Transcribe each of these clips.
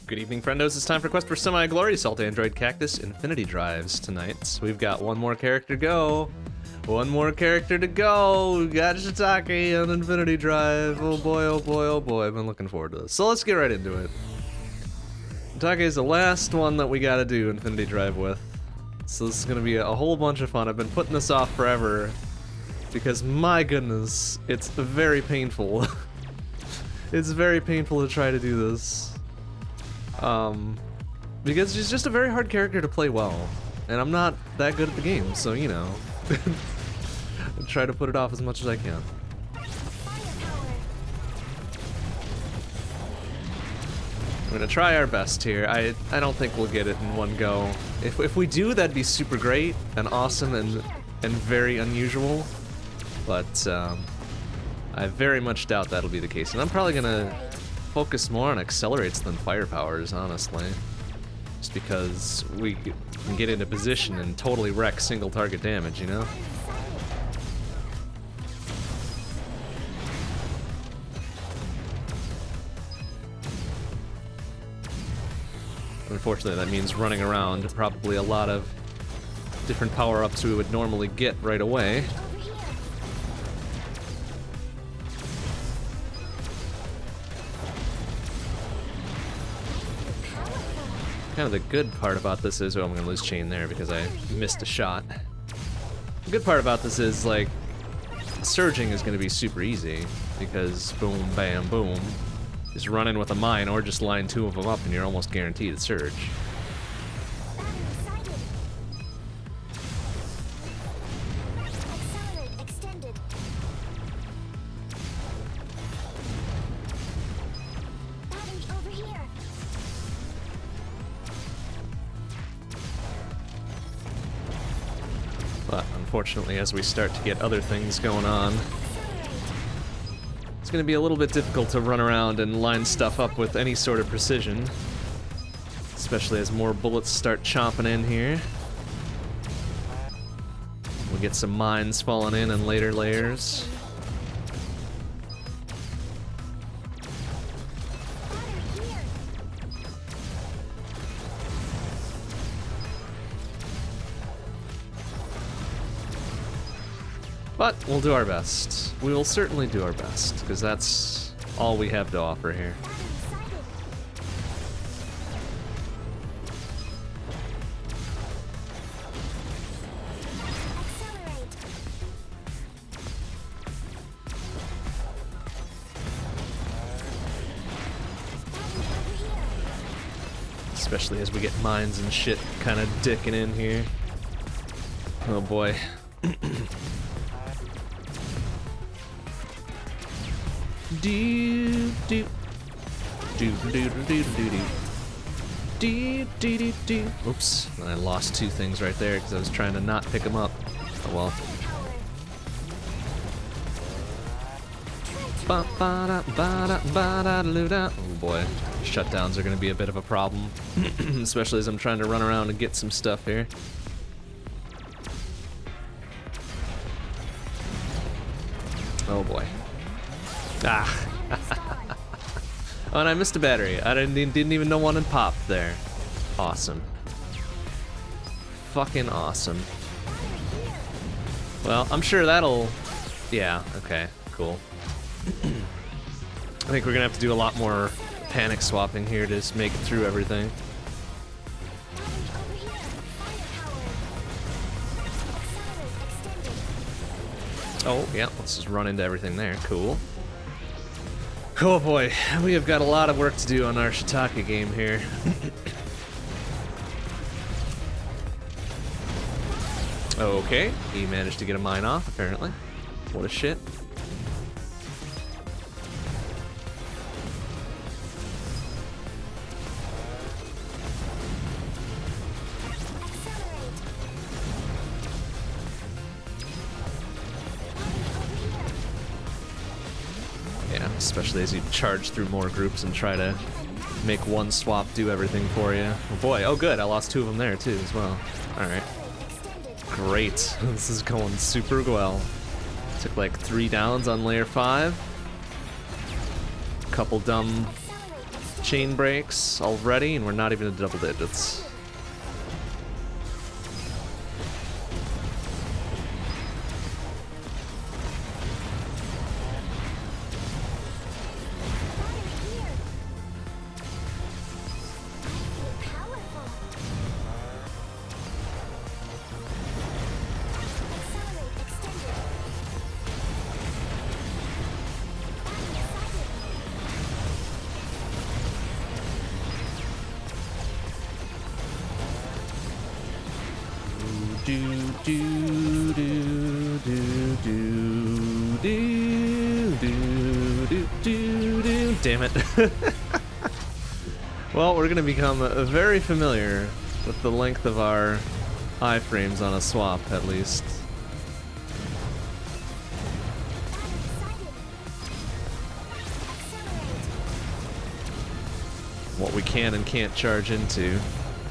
Good evening, friendos. It's time for Quest for Semi-Glory Salt Android Cactus Infinity Drives tonight. We've got one more character to go. One more character to go. We got Shiitake on Infinity Drive. Oh boy, oh boy, oh boy. I've been looking forward to this. So let's get right into it. Shiitake is the last one that we gotta do Infinity Drive with. So this is gonna be a whole bunch of fun. I've been putting this off forever because my goodness, it's very painful. It's very painful to try to do this. Because she's just a very hard character to play well. And I'm not that good at the game, so you know. I try to put it off as much as I can. We're gonna try our best here. I don't think we'll get it in one go. If we do, that'd be super great and awesome and very unusual. But I very much doubt that'll be the case. And I'm probably gonna focus more on accelerates than firepowers, honestly. Just because we can get into position and totally wreck single target damage, you know? Unfortunately, that means running around probably a lot of different power-ups we would normally get right away. Kind of the good part about this is, oh, I'm gonna lose chain there because I missed a shot. The good part about this is, like, surging is gonna be super easy because boom, bam, boom. Just run in with a mine or just line two of them up and you're almost guaranteed to surge. But unfortunately, as we start to get other things going on, it's going to be a little bit difficult to run around and line stuff up with any sort of precision. Especially as more bullets start chomping in here. We'll get some mines falling in later layers. But we'll do our best. We will certainly do our best, because that's all we have to offer here. Especially as we get mines and shit kind of dicking in here. Oh boy. Do do do do do do do do do. Oops, I lost two things right there because I was trying to not pick them up. Oh well. Oh boy, shutdowns are gonna be a bit of a problem, especially as I'm trying to run around and get some stuff here. Oh boy. Ah. Oh, and I missed a battery. I didn't even know one had popped there. Awesome. Fucking awesome. Well, I'm sure that'll... Yeah, okay, cool. I think we're gonna have to do a lot more panic swapping here to just make it through everything. Oh, yeah, let's just run into everything there. Cool. Oh boy, we have got a lot of work to do on our Shiitake game here. Okay, he managed to get a mine off, apparently. What a shit. Especially as you charge through more groups and try to make one swap do everything for you. Oh boy, oh good, I lost two of them there too as well. Alright. Great, this is going super well. Took like 3 downs on layer 5. Couple dumb chain breaks already, and we're not even in double digits. Damn it. Well, we're gonna become very familiar with the length of our iframes on a swap, at least. What we can and can't charge into.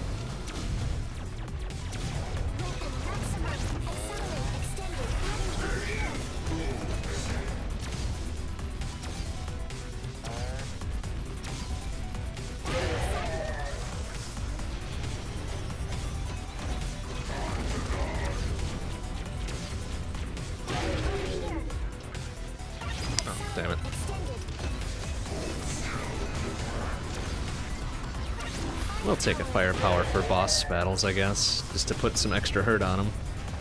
Damn it. We'll take a firepower for boss battles, I guess, just to put some extra hurt on them.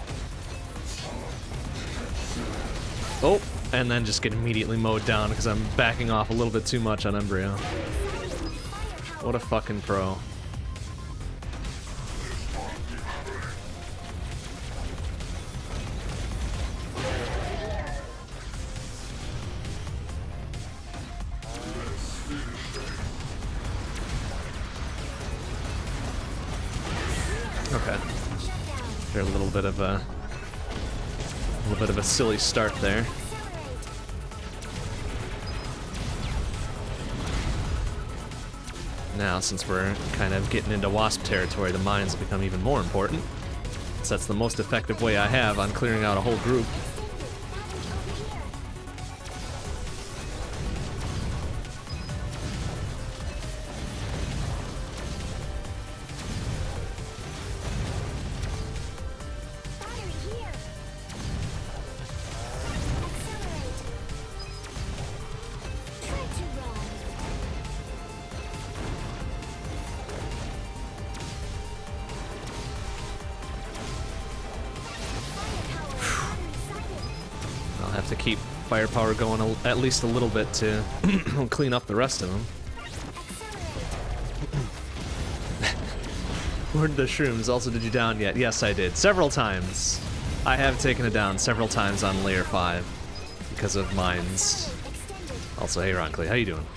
Oh, and then just get immediately mowed down because I'm backing off a little bit too much on Embryo. What a fucking pro. Okay. They're a little bit of a silly start there. Now, since we're kind of getting into Wasp territory, the mines will become even more important. So that's the most effective way I have on clearing out a whole group. To keep firepower going at least a little bit to clean up the rest of them. Where did the shrooms? Also, did you down yet? Yes, I did. Several times. I have taken it down several times on layer 5 because of mines. Also, hey Ronclay, how you doing?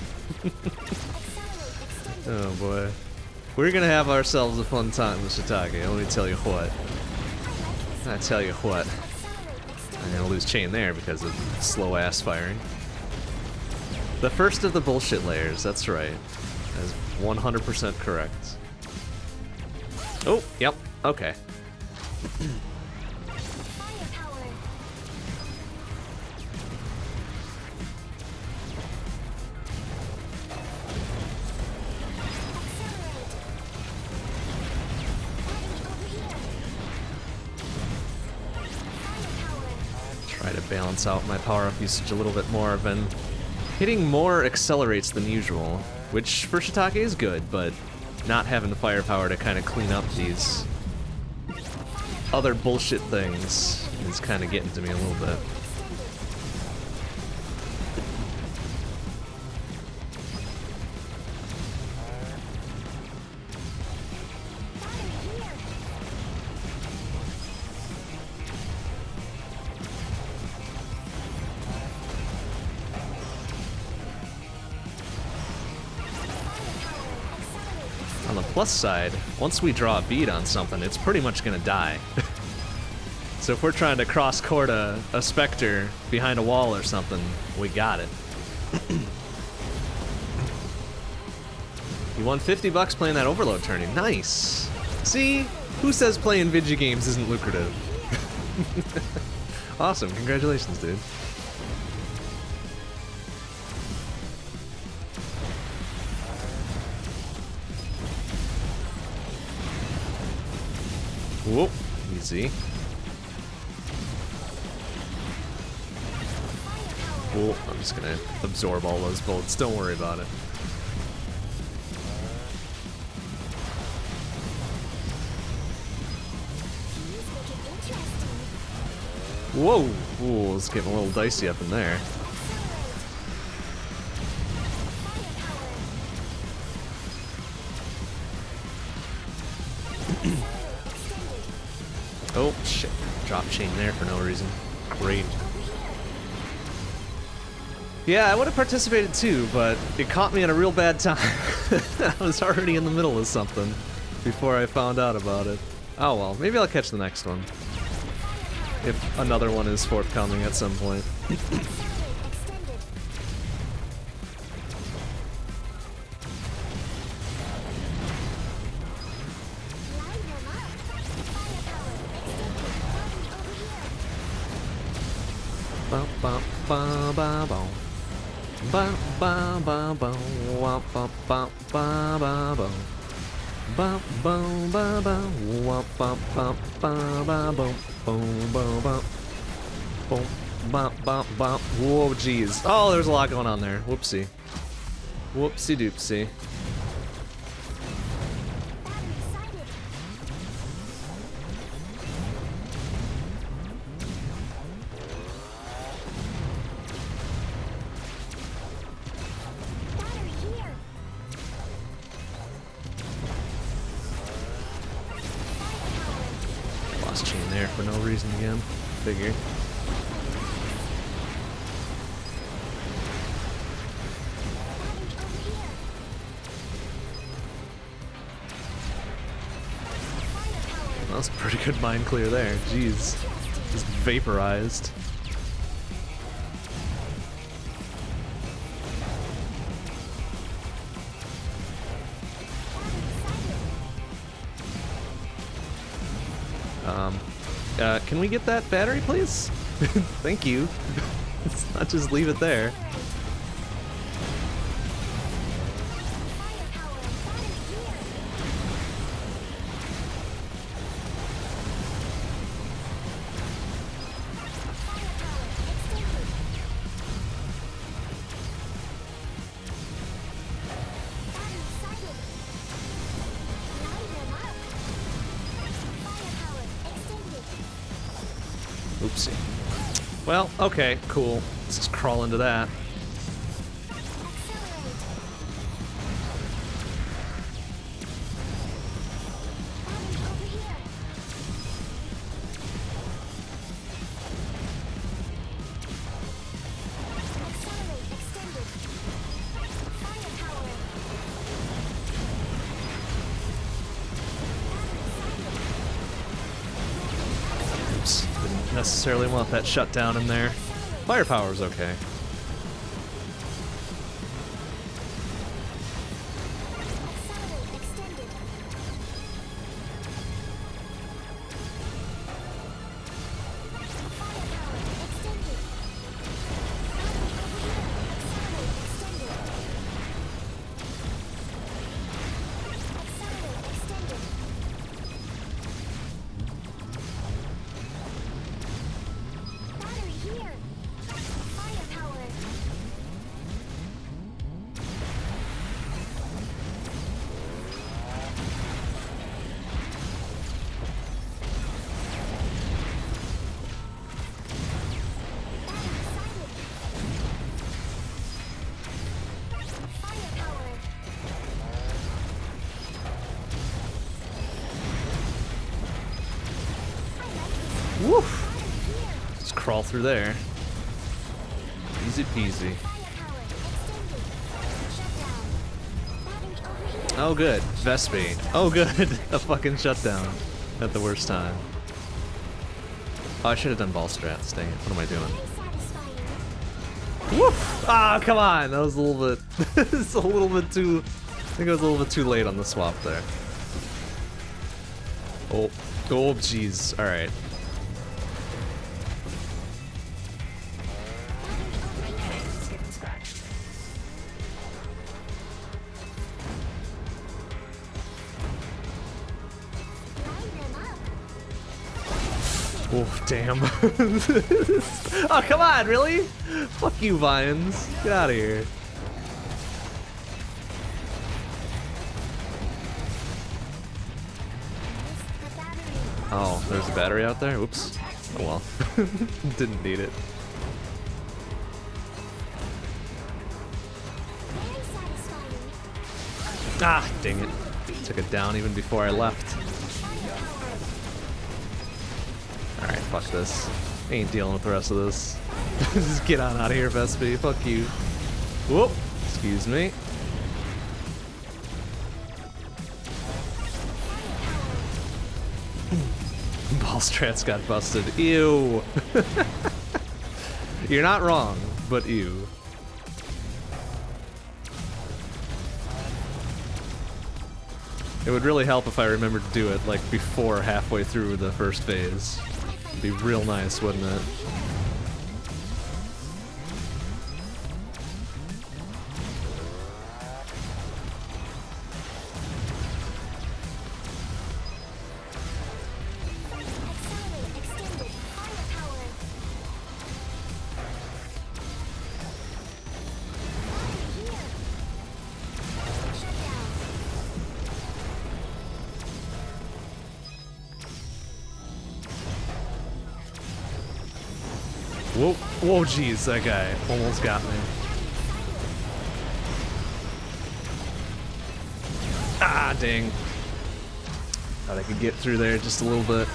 Oh boy. We're gonna have ourselves a fun time with Shiitake, let me tell you what. I tell you what. I'm gonna lose chain there because of slow-ass firing. The first of the bullshit layers, that's right. That is 100% correct. Oh, yep, okay. Try to balance out my power-up usage a little bit more. I've been hitting more accelerates than usual, which for Shiitake is good, but not having the firepower to kind of clean up these other bullshit things is kind of getting to me a little bit. On the plus side, once we draw a bead on something, it's pretty much gonna die. So if we're trying to cross-court a Spectre behind a wall or something, we got it. You won 50 bucks playing that Overload tourney. Nice! See? Who says playing video games isn't lucrative? Awesome, congratulations, dude. Whoop, easy. Whoop, I'm just gonna absorb all those bullets, don't worry about it. Whoa! Ooh, it's getting a little dicey up in there. Oh, shit. Drop chain there for no reason. Great. Yeah, I would have participated too, but it caught me at a real bad time. I was already in the middle of something before I found out about it. Oh well, maybe I'll catch the next one. If another one is forthcoming at some point. Ba ba ba ba ba ba ba ba ba ba ba ba ba ba ba ba ba ba wa ba ba ba ba ba boom boom ba boom ba ba ba. Whoa, jeez. Oh, there's a lot going on there. Whoopsie. Whoopsie doopsie. Chain there for no reason again. Figure. That was a pretty good mind clear there. Jeez. Just vaporized. Can we get that battery, please? Thank you. Let's not just leave it there. Oopsie. Well, okay, cool. Let's just crawl into that. Didn't necessarily want that shutdown in there. Firepower's okay. Woof! Just crawl through there. Easy peasy. Oh good, Vespi. Oh good, a fucking shutdown at the worst time. Oh, I should have done ball strats, dang it. What am I doing? Woof! Ah, come on! That was a little bit... it's a little bit too... I think I was a little bit too late on the swap there. Oh. Oh, jeez. Alright. Oh, damn. Oh, come on, really? Fuck you, Vines. Get out of here. Oh, there's a battery out there? Oops. Oh well. Didn't need it. Ah, dang it. Took it down even before I left. Alright, fuck this. Ain't dealing with the rest of this. Just get on out of here, Vespi. Fuck you. Whoop. Excuse me. Ball strats got busted. Ew. You're not wrong, but ew. It would really help if I remembered to do it like before halfway through the first phase. It'd be real nice, wouldn't it? Whoa, whoa, jeez, that guy almost got me. Ah, dang. Thought I could get through there just a little bit.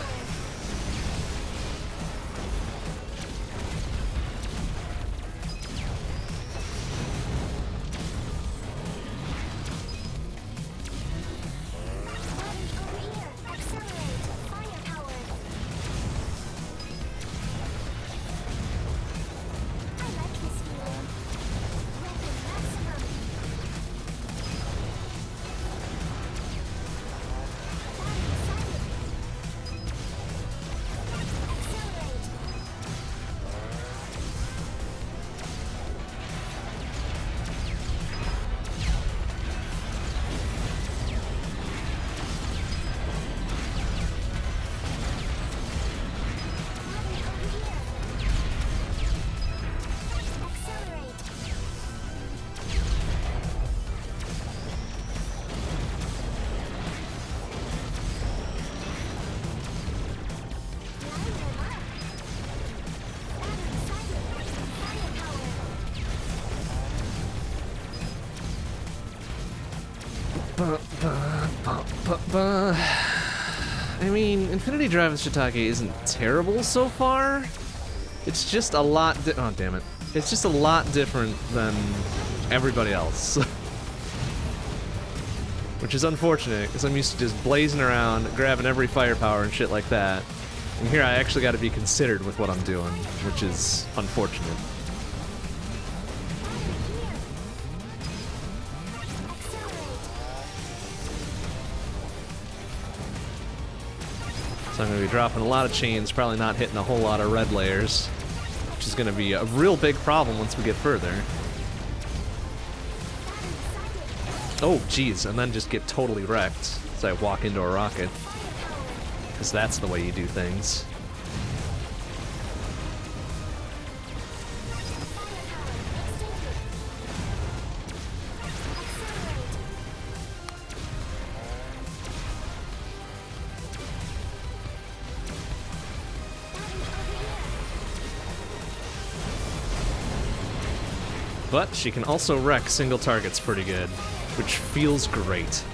I mean, Infinity Drive with Shiitake isn't terrible so far. It's just a lot oh, damn it. It's just a lot different than everybody else. Which is unfortunate, because I'm used to just blazing around, grabbing every firepower and shit like that. And here I actually gotta be considered with what I'm doing, which is unfortunate. So I'm going to be dropping a lot of chains, probably not hitting a whole lot of red layers, which is going to be a real big problem once we get further. Oh, geez, and then just get totally wrecked as I walk into a rocket. Because that's the way you do things. But she can also wreck single targets pretty good, which feels great.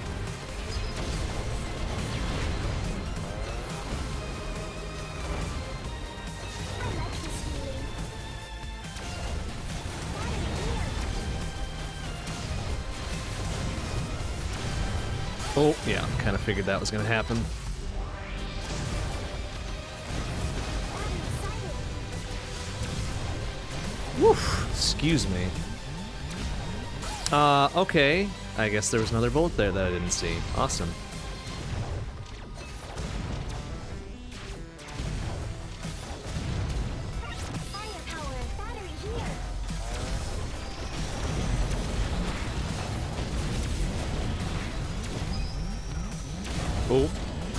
Oh, yeah, kind of figured that was going to happen. Woof, excuse me. Okay. I guess there was another bullet there that I didn't see. Awesome. Oh,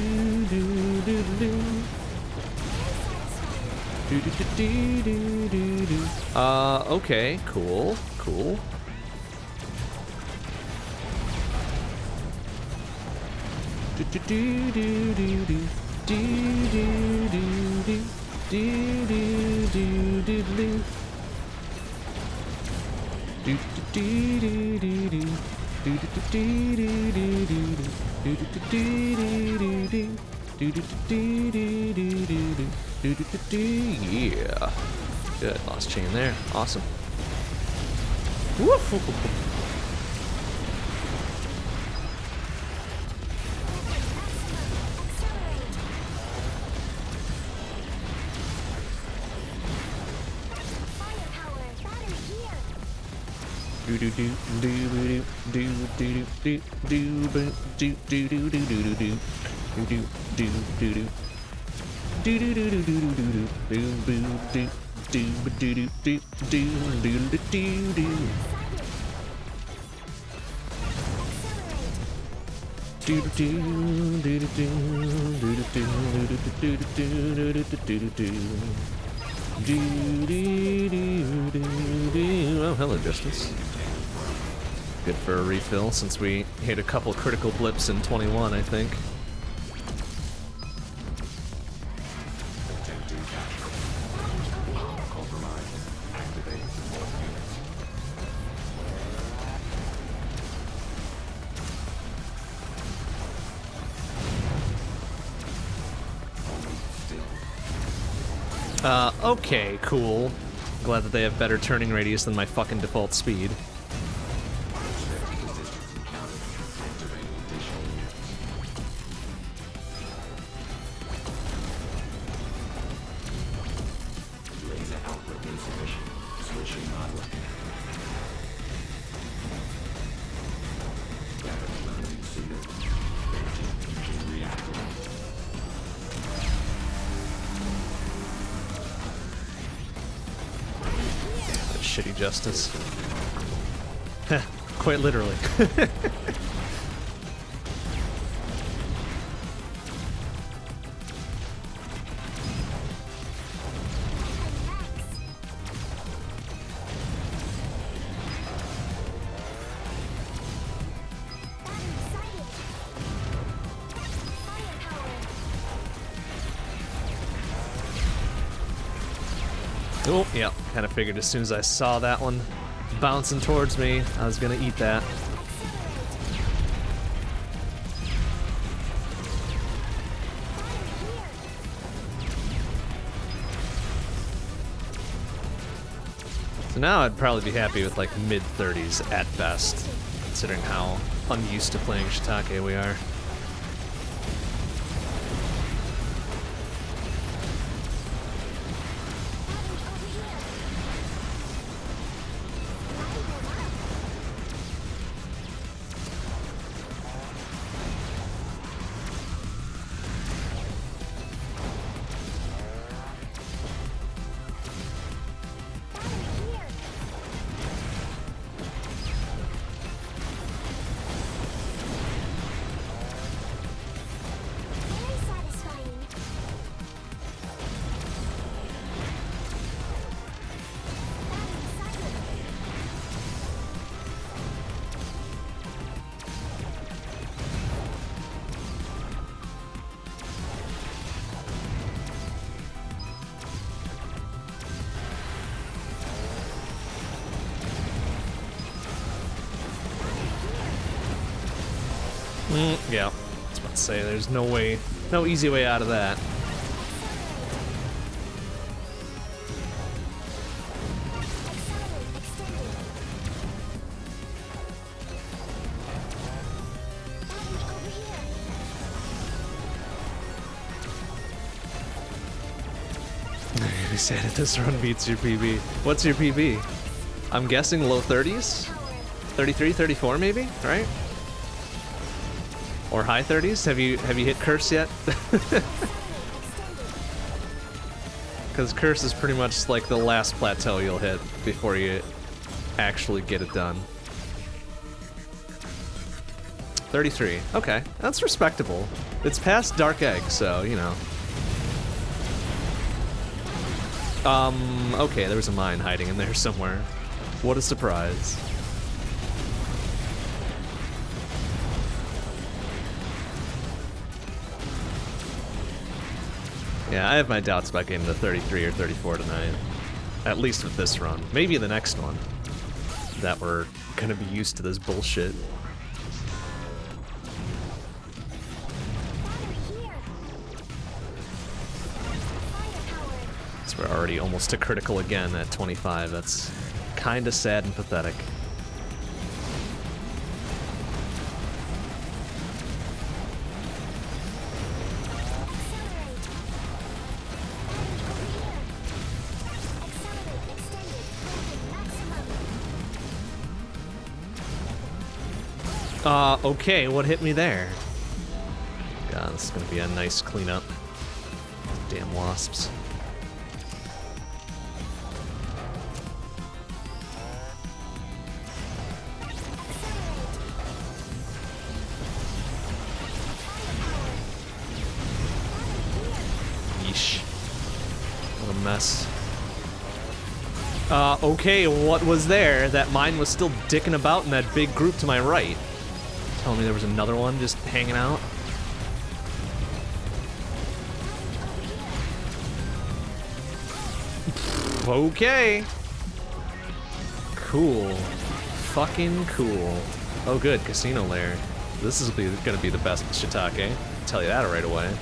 Okay, cool, cool. Yeah. Good. Lost chain there. Awesome. Woof. Do do do do do do do do do do do do do do do do do do do do. Do do do do do do do do do do do do do. Oh, hello, Justice. Good for a refill since we hit a couple critical blips in 21, I think. Okay, cool. Glad that they have better turning radius than my fucking default speed. Shitty Justice. Quite literally. Oh, yeah, kind of figured as soon as I saw that one bouncing towards me, I was gonna eat that. So now I'd probably be happy with like mid-30s at best, considering how unused to playing Shiitake we are. Yeah, I was about to say, there's no way, no easy way out of that. You said it, this run beats your PB. What's your PB? I'm guessing low 30s? 33, 34 maybe, right? Or high 30s? Have you hit Curse yet? Because Curse is pretty much like the last plateau you'll hit before you actually get it done. 33. Okay, that's respectable. It's past Dark Egg, so, you know. Okay, there was a mine hiding in there somewhere. What a surprise. Yeah, I have my doubts about getting to 33 or 34 tonight. At least with this run. Maybe the next one. That we're gonna be used to this bullshit. So we're already almost to critical again at 25. That's kinda sad and pathetic. Okay, what hit me there? God, this is gonna be a nice cleanup. Damn wasps. Yeesh. What a mess. Okay, what was there? That mine was still dicking about in that big group to my right. Telling me there was another one just hanging out. Okay. Cool. Fucking cool. Oh good, casino lair. This is gonna be the best shiitake. I'll tell you that right away.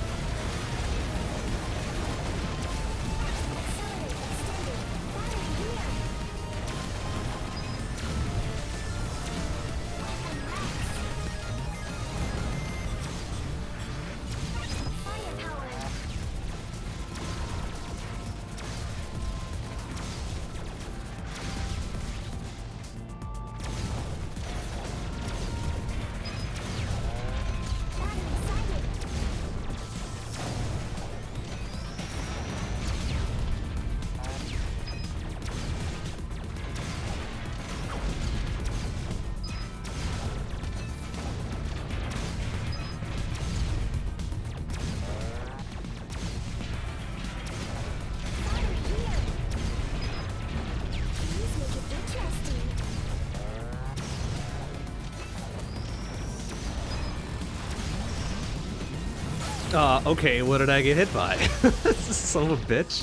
Okay, what did I get hit by? Son of a bitch.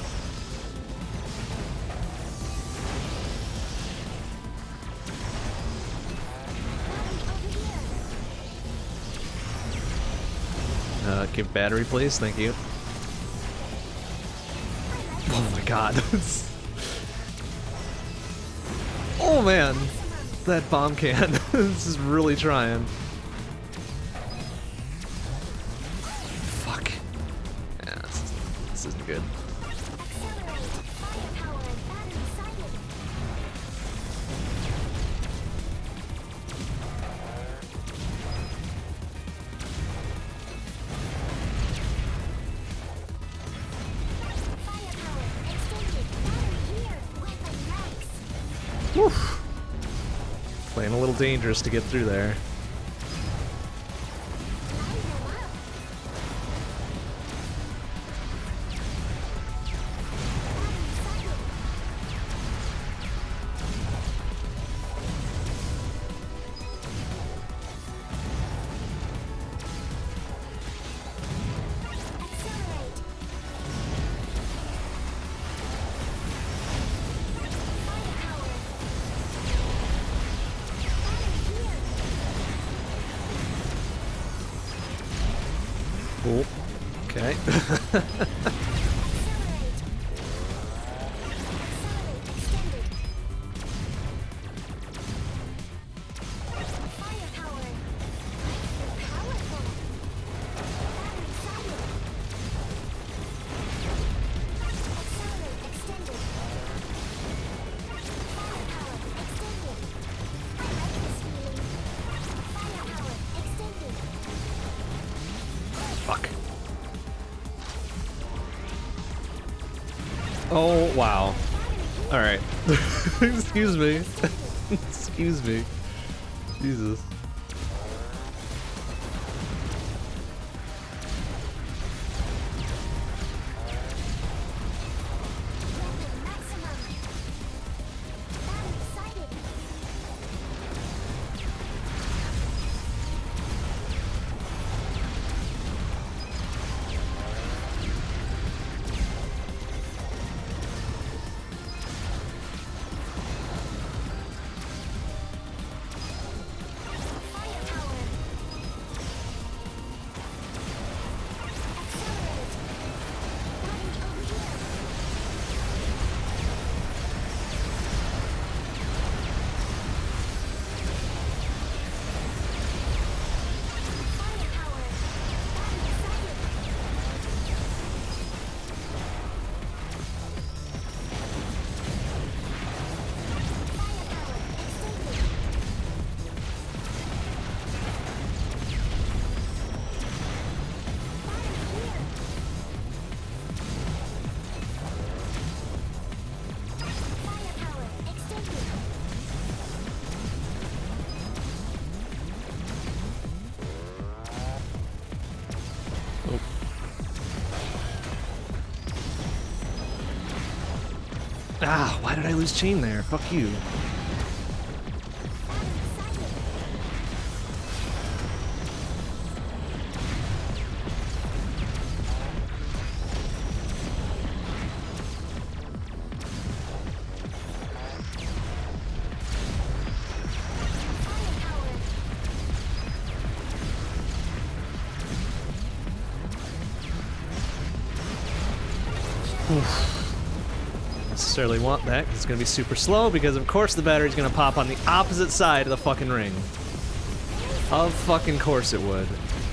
Give battery, please. Thank you. Oh my god. Oh man. That bomb can. This is really trying. Fuck. Yeah, this isn't good. Woof. Playing a little dangerous to get through there. Cool. Okay. Fuck. Oh, wow. Alright. Excuse me. Excuse me. Jesus. Ah, why did I lose chain there? Fuck you. Necessarily want that, 'cause it's gonna be super slow, because of course the battery's gonna pop on the opposite side of the fucking ring. Of fucking course it would.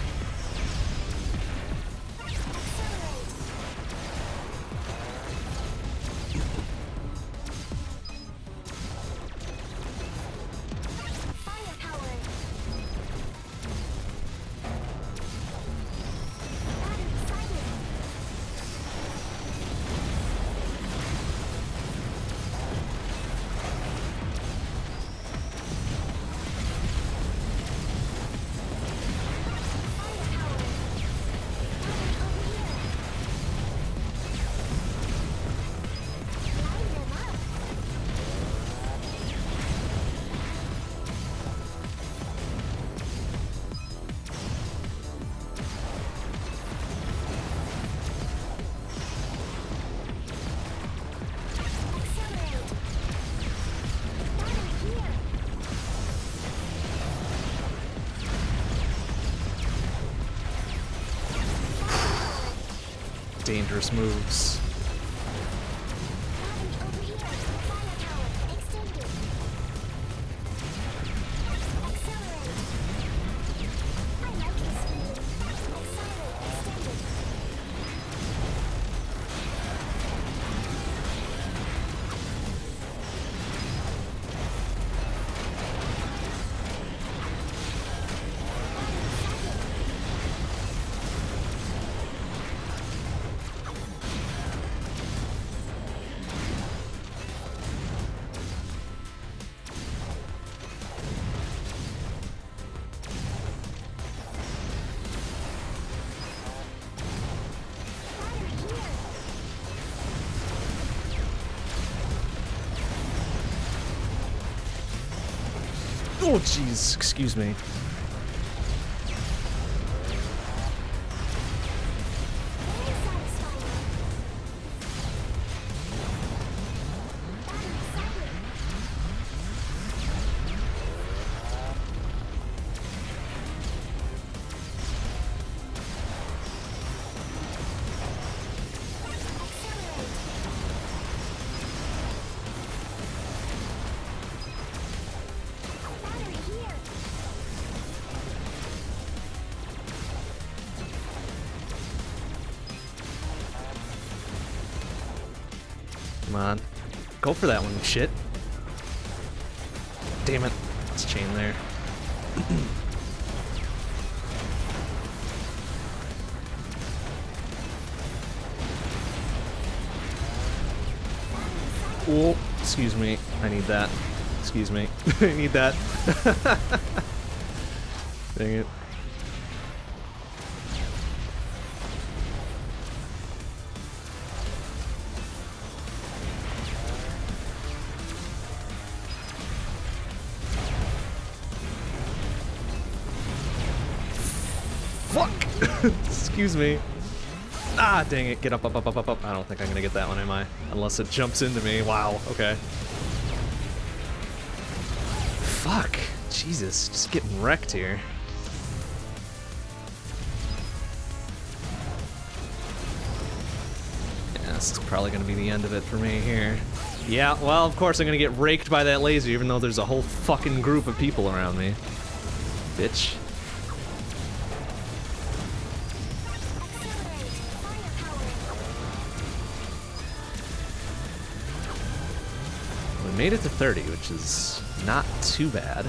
Dangerous moves. Oh, jeez, excuse me. Come on. Go for that one, shit. Damn it. It's chain there. Oh, excuse me. I need that. Excuse me. I need that. Dang it. Fuck! Excuse me. Ah, dang it. Get up, up, up, up, up, up. I don't think I'm gonna get that one, am I? Unless it jumps into me. Wow, okay. Fuck. Jesus, just getting wrecked here. Yeah, this is probably gonna be the end of it for me here. Yeah, well, of course I'm gonna get raked by that laser, even though there's a whole fucking group of people around me. Bitch. We made it to 30, which is not too bad.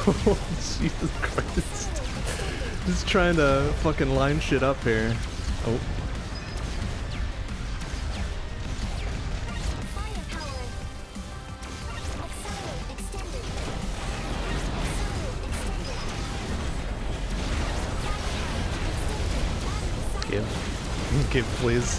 Jesus Christ. Just trying to fucking line shit up here. Oh. Give, please.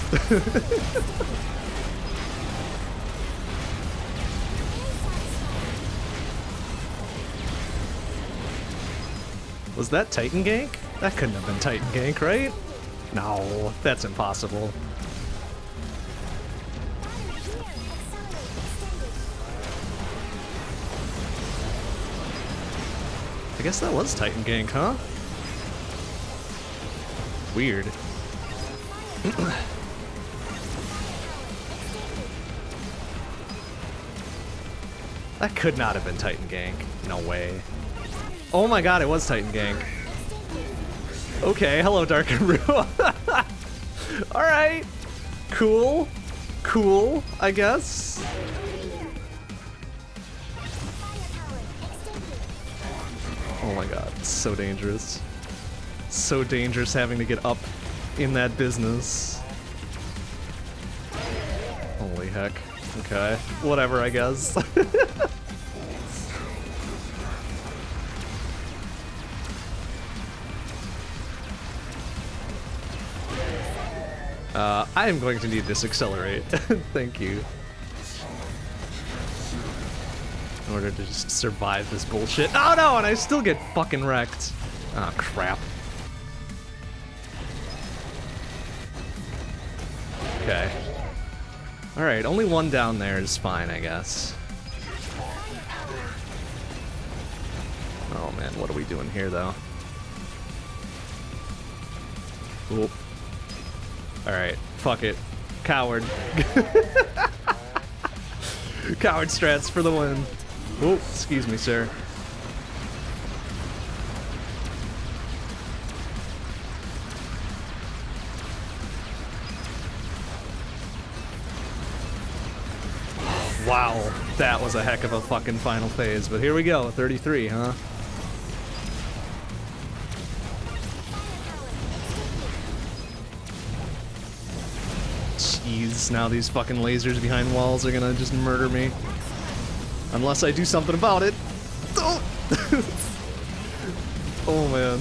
Was that Titan Gank? That couldn't have been Titan Gank, right? No, that's impossible. I guess that was Titan Gank, huh? Weird. That could not have been Titan Gank. No way. Oh my god, it was Titan Gank. Okay, hello Darkaroo. Alright. Cool. Cool, I guess. Oh my god, it's so dangerous. So dangerous having to get up in that business. Holy heck. Okay. Whatever, I guess. I am going to need this accelerate. Thank you. In order to just survive this bullshit. Oh no, and I still get fucking wrecked. Oh crap. Okay. Alright, only one down there is fine, I guess. Oh man, what are we doing here though? Oop. Alright, fuck it. Coward. Coward strats for the win. Oh, excuse me, sir. Wow, that was a heck of a fucking final phase, but here we go, 33, huh? Jeez, now these fucking lasers behind walls are gonna just murder me. Unless I do something about it. Oh, oh man.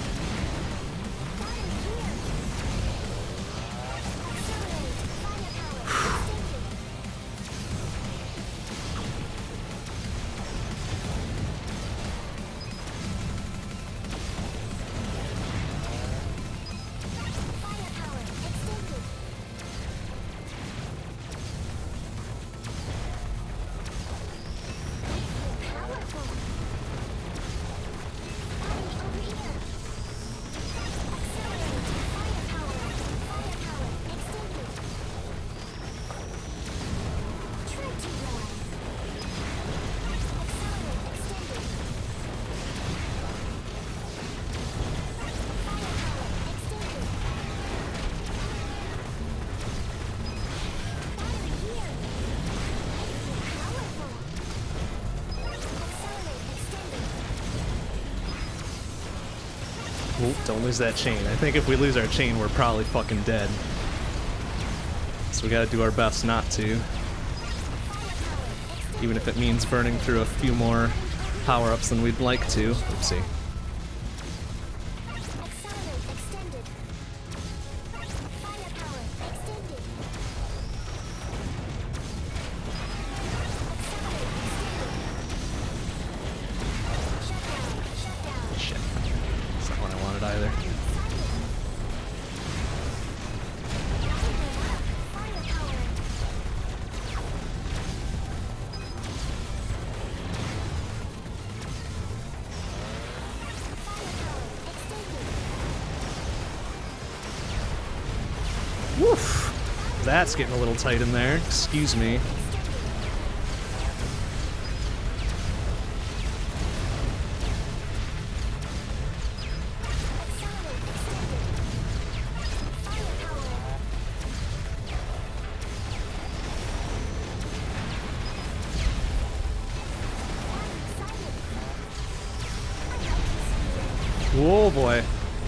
Oop, don't lose that chain. I think if we lose our chain, we're probably fucking dead. So we gotta do our best not to. Even if it means burning through a few more power-ups than we'd like to. Oopsie. Woof! That's getting a little tight in there. Excuse me. Oh boy.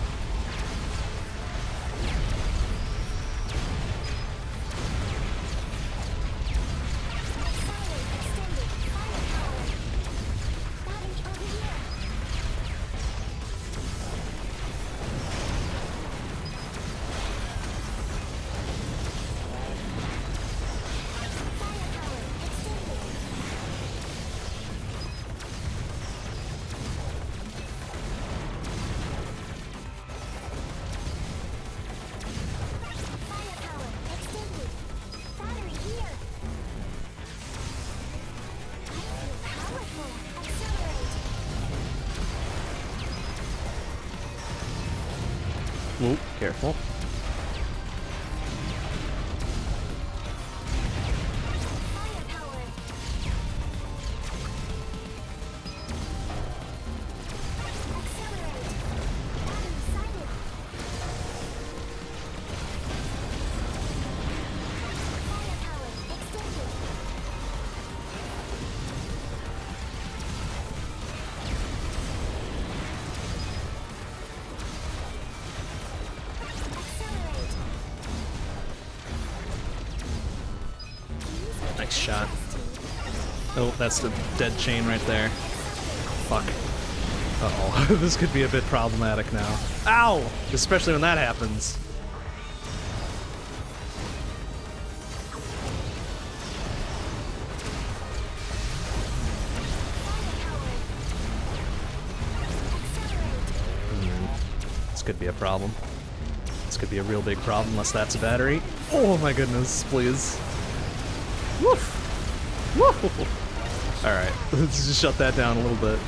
Whoa, careful. Nice shot. Oh, that's the dead chain right there. Fuck. Uh-oh. This could be a bit problematic now. Ow! Especially when that happens. This could be a problem. This could be a real big problem unless that's a battery. Oh my goodness, please. Woof! Woof! Alright, let's just shut that down a little bit.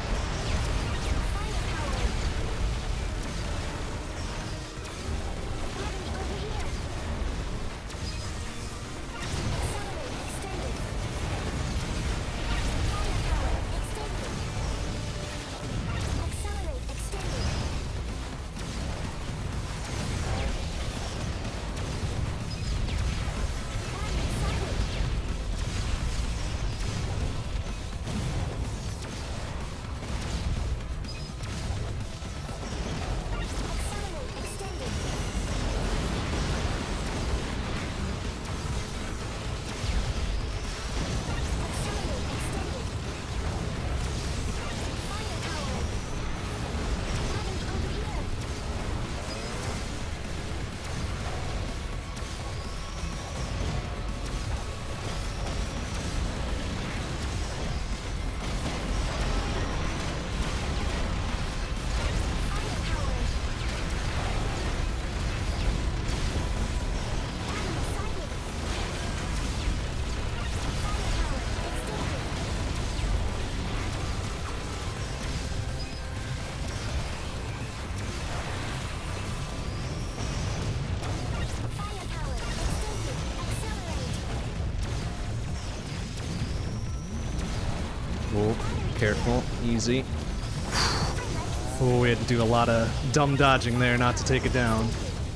Oh, careful, easy. Oh, we had to do a lot of dumb dodging there not to take it down.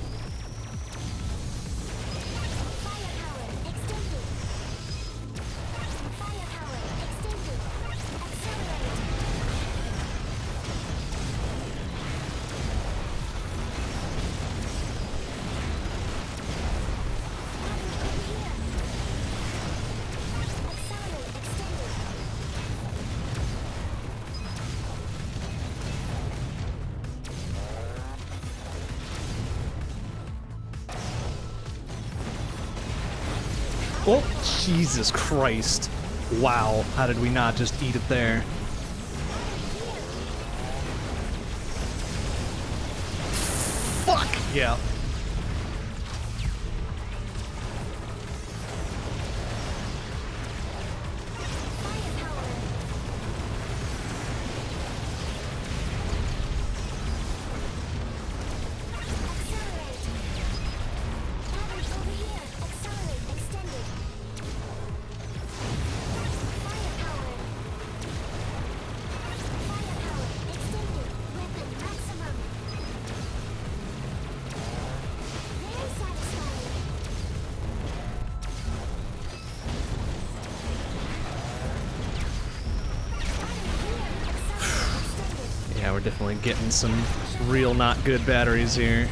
Oh, Jesus Christ. Wow, how did we not just eat it there? Fuck! Yeah. we're definitely getting some real not good batteries here.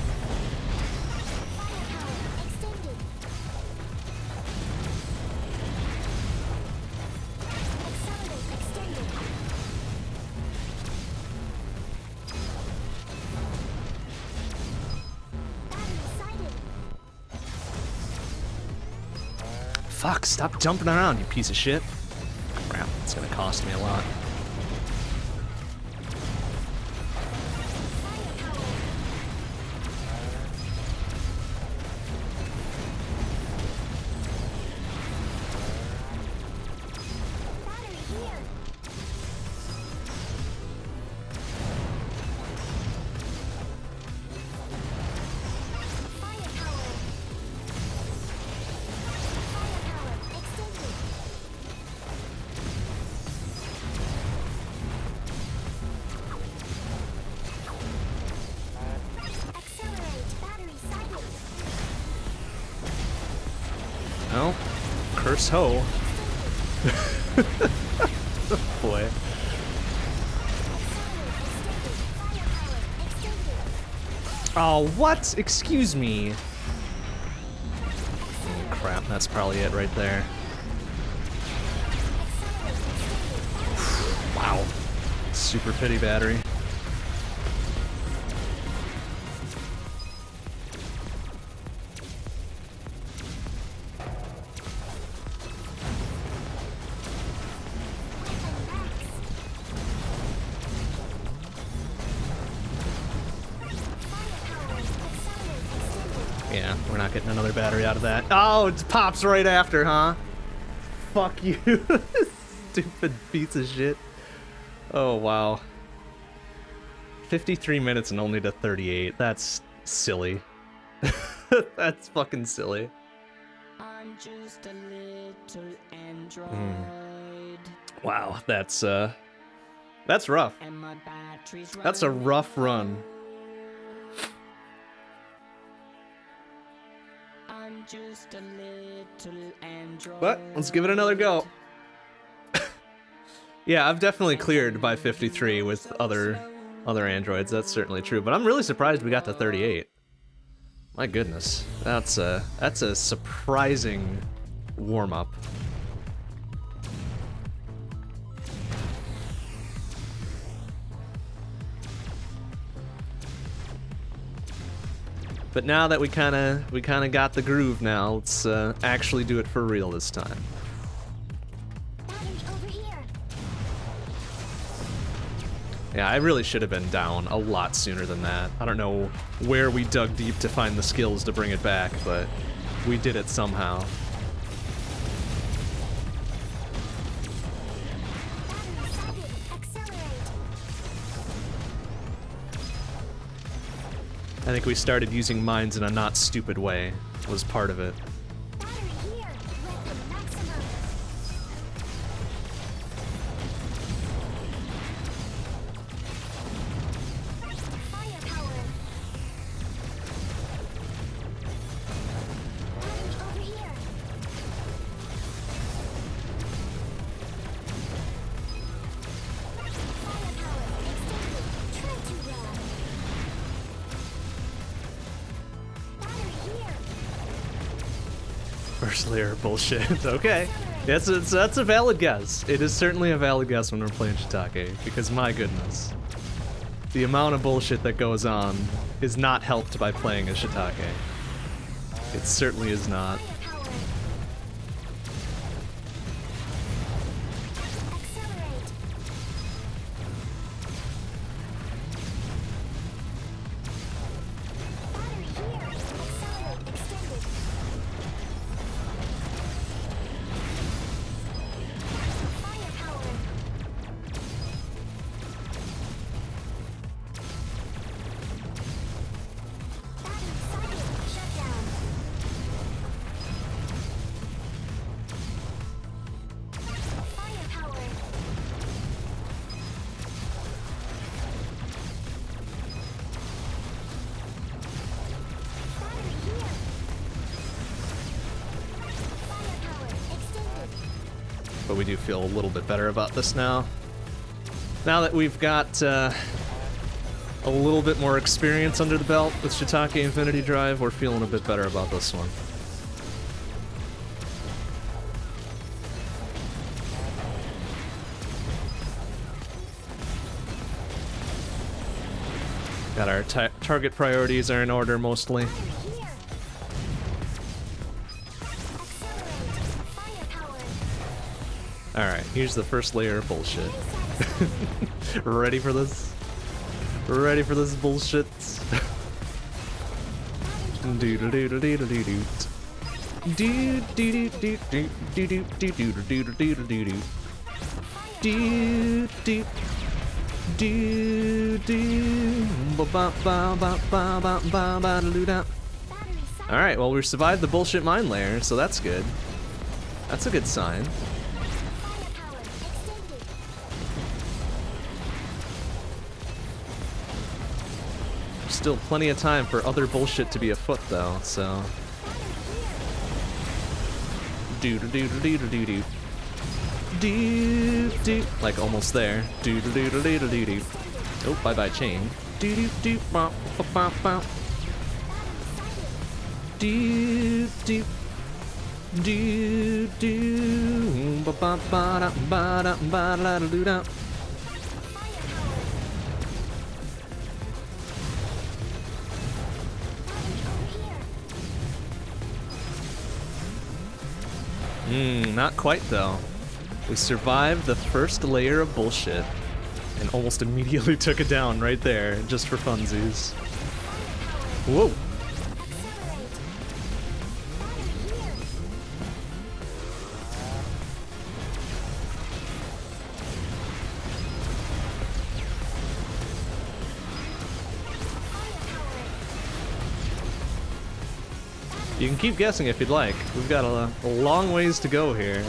Fuck, stop jumping around, you piece of shit. Crap, it's gonna cost me a lot. Well, curse ho. Boy. Oh, what? Excuse me. Oh, crap, that's probably it right there. Wow. Super pity battery. Yeah, we're not getting another battery out of that. Oh, it pops right after, huh? Fuck you. Stupid piece of shit. Oh, wow. 53 minutes and only to 38. That's silly. That's fucking silly. I'm just a little android. Wow, that's rough. That's a rough run. Just a little android. But let's give it another go. Yeah, I've definitely cleared by 53 with other androids. That's certainly true. But I'm really surprised we got to 38. My goodness, that's a surprising warm up. But now that we kind of got the groove now, let's actually do it for real this time. Yeah, I really should have been down a lot sooner than that. I don't know where we dug deep to find the skills to bring it back, but we did it somehow. I think we started using mines in a not stupid way, was part of it. First layer bullshit. Okay. That's a valid guess. It is certainly a valid guess when we're playing Shiitake, because my goodness. The amount of bullshit that goes on is not helped by playing as Shiitake. It certainly is not. But we do feel a little bit better about this now. Now that we've got a little bit more experience under the belt with Shiitake Infinity Drive, we're feeling a bit better about this one. Got our target priorities are in order mostly. Alright, here's the first layer of bullshit. Ready for this? Ready for this bullshit? Do do do do do do do do. Do do do do do do do do do do do do do. Do do do do ba ba ba ba ba ba ba ba da da. Alright, well we survived the bullshit mine layer, so that's good. That's a good sign. Still plenty of time for other bullshit to be afoot though, so. Do do do do do do do. Do do, like almost there. Do do do do do do do. Oh, bye bye chain. Do do do bop bop bop bop. Do do do do ba ba ba da ba da ba da da da. Not quite though. We survived the first layer of bullshit and almost immediately took it down right there, just for funsies. Whoa! You can keep guessing if you'd like. We've got a long ways to go here.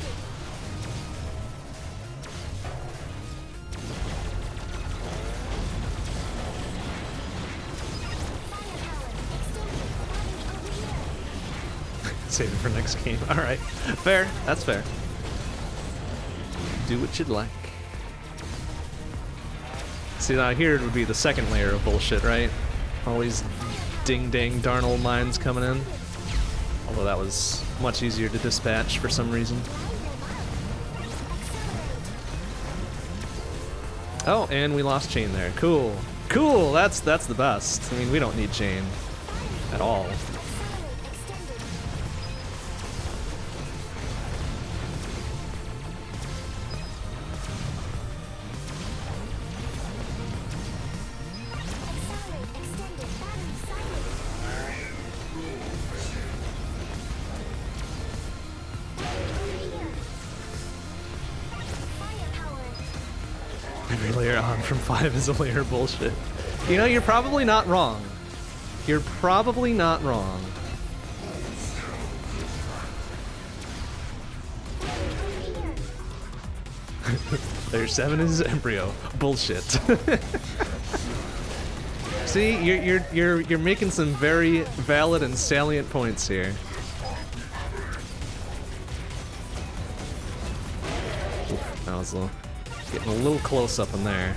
Save it for next game. Alright. Fair. That's fair. Do what you'd like. See, now here it would be the second layer of bullshit, right? All these ding-dang Darnold mines coming in. Although that was much easier to dispatch for some reason. Oh, and we lost chain there. Cool. Cool! That's the best. I mean, we don't need chain at all. Every layer on from 5 is a layer of bullshit. You know, you're probably not wrong. You're probably not wrong. Layer 7 is embryo. Bullshit. See, you're making some very valid and salient points here. Oof, that was getting a little close up in there.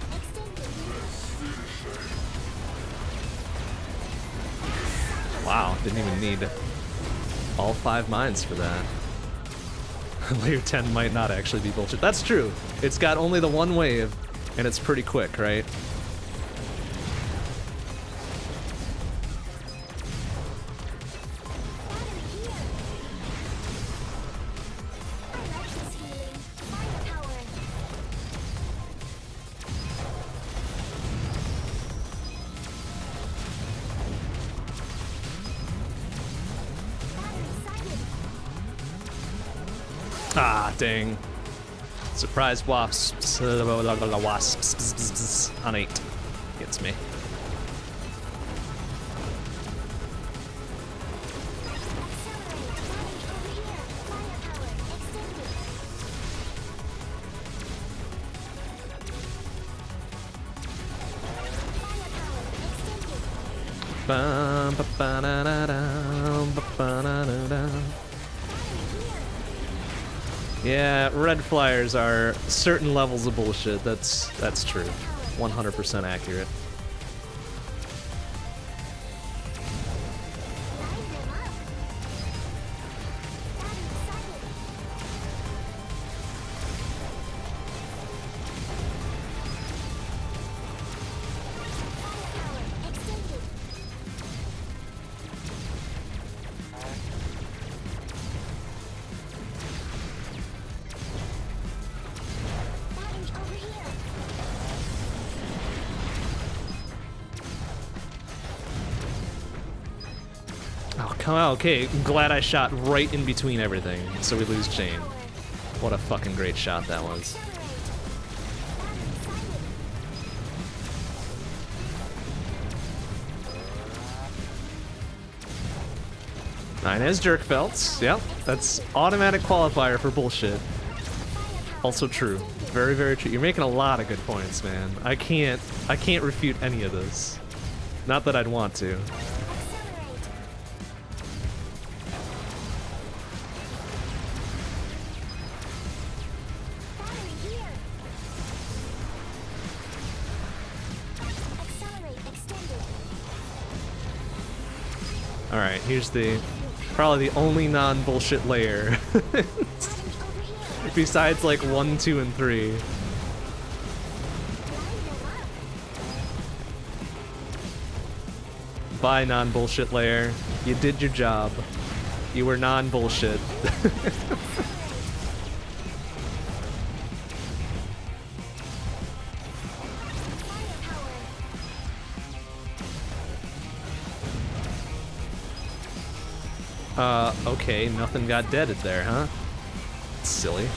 Wow, didn't even need all 5 mines for that. Layer 10 might not actually be bullshit. That's true. It's got only the one wave, and it's pretty quick, right? Ah, dang. Surprise wasps. Wasps. On 8. Gets me. Yeah, red flyers are certain levels of bullshit. That's true. 100% accurate. come out. Okay, I'm glad I shot right in between everything, so we lose chain. What a fucking great shot that was. Nine has jerk felts. Yep, that's automatic qualifier for bullshit. Also true. Very, very true. You're making a lot of good points, man. I can't refute any of this. Not that I'd want to. Alright, here's probably the only non-bullshit layer. Besides like 1, 2, and 3. Bye, non-bullshit layer. You did your job. You were non-bullshit. Okay, nothing got deaded there, huh? Silly.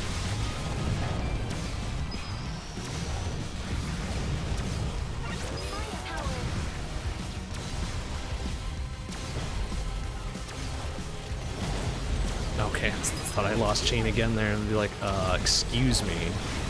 Okay, I thought I lost chain again there and be like, excuse me.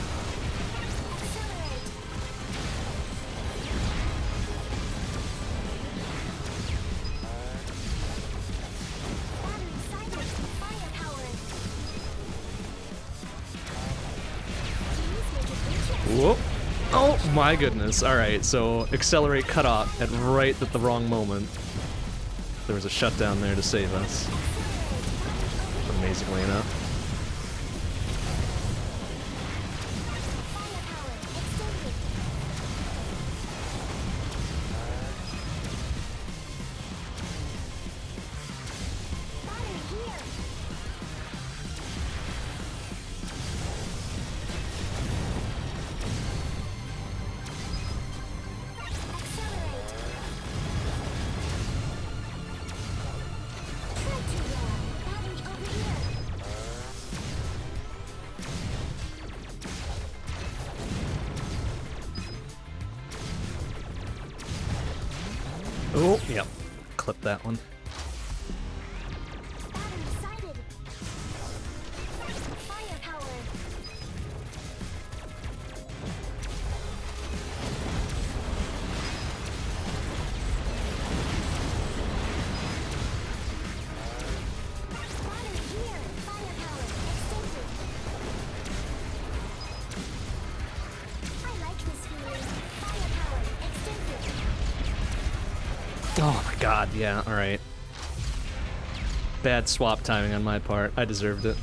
Whoop. Oh my goodness. Alright, so accelerate cut off at the wrong moment. There was a shutdown there to save us. Amazingly enough. Oh, yep. Clip that one. Oh my god, yeah, alright. Bad swap timing on my part. I deserved it.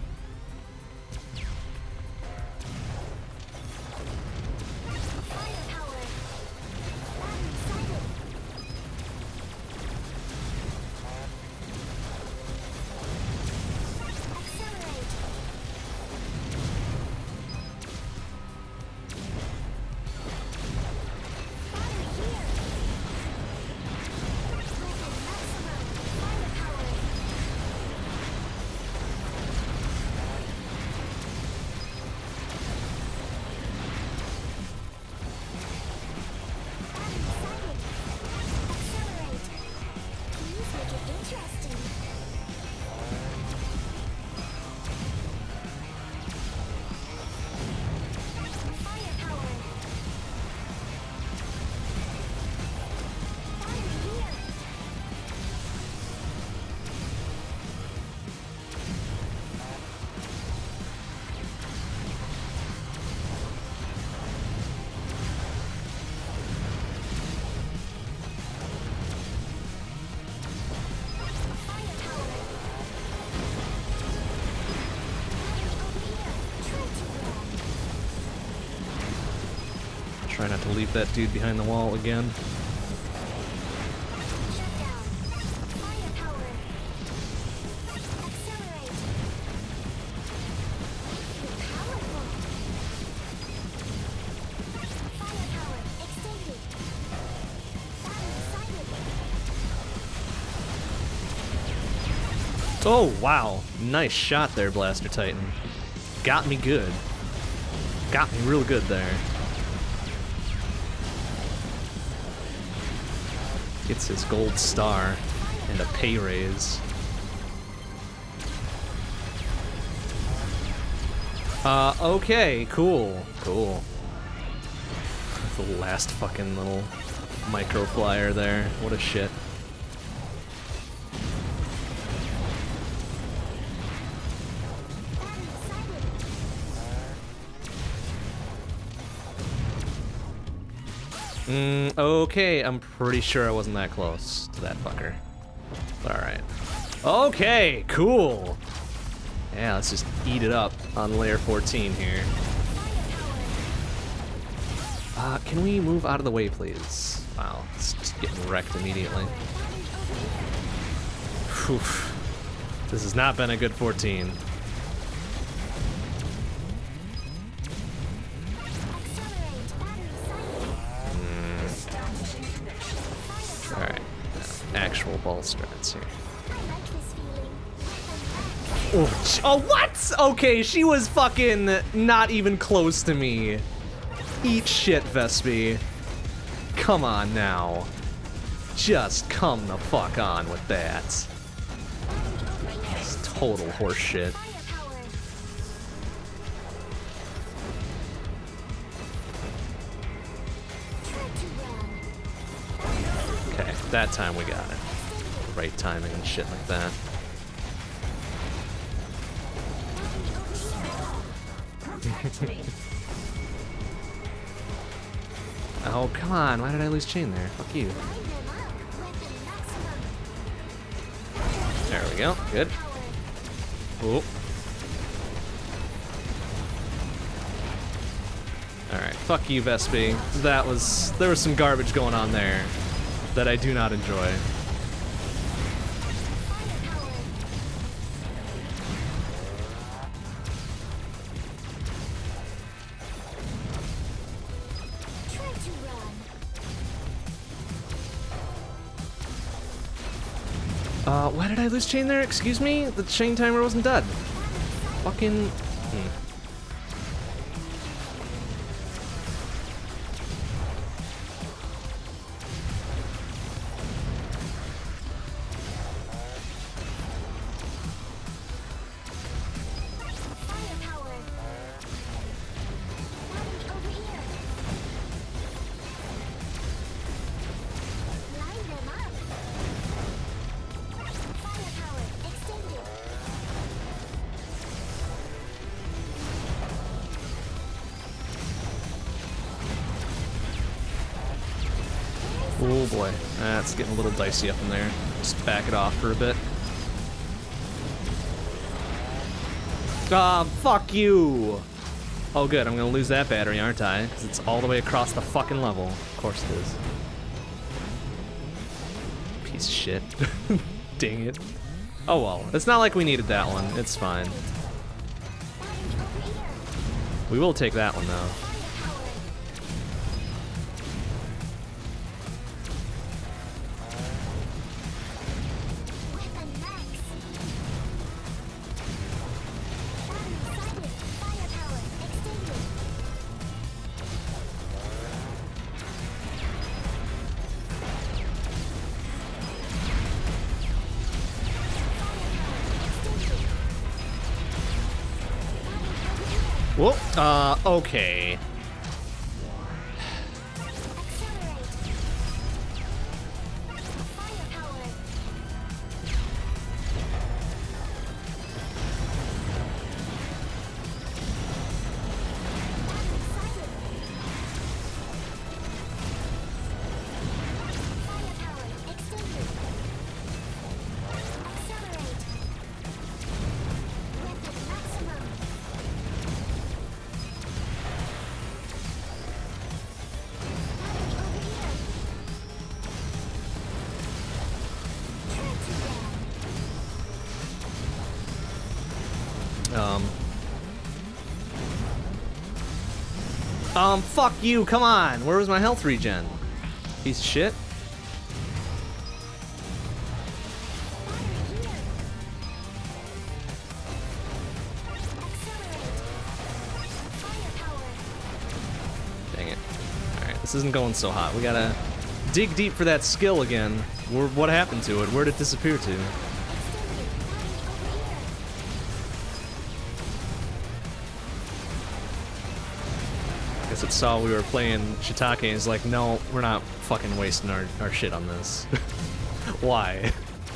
Try not to leave that dude behind the wall again. Oh, wow. Nice shot there, Blaster Titan. Got me good. Got me real good there. Gets his gold star and a pay raise. Okay, cool. Cool. The last fucking little micro flyer there. What a shit. Okay, I'm pretty sure I wasn't that close to that fucker. Alright. Okay, cool. Yeah, let's just eat it up on layer 14 here. Can we move out of the way, please? Wow, it's just getting wrecked immediately. Whew. This has not been a good 14. Alright, actual ball strats here. Oh, what? Okay, she was fucking not even close to me. Eat shit, Vespi. Come on now. Just come the fuck on with that. It's total horseshit. Okay, that time we got it. Right timing and shit like that. Oh, come on. Why did I lose chain there? Fuck you. There we go. Good. Oh. Alright. Fuck you, Vespi. There was some garbage going on there that I do not enjoy. Why did I lose chain there? Excuse me? The chain timer wasn't dead. Fucking... Oh boy, that's getting a little dicey up in there. Just back it off for a bit. Ah, fuck you! Oh good, I'm gonna lose that battery, aren't I? Because it's all the way across the fucking level. Of course it is. Piece of shit. Dang it. Oh well, it's not like we needed that one. It's fine. We will take that one though. Whoop, okay. Fuck you, come on! Where was my health regen? Piece of shit. This isn't going so hot. We gotta dig deep for that skill again. What happened to it? Where'd it disappear to? Guess it saw we were playing Shiitake and is like, no, we're not fucking wasting our shit on this. Why?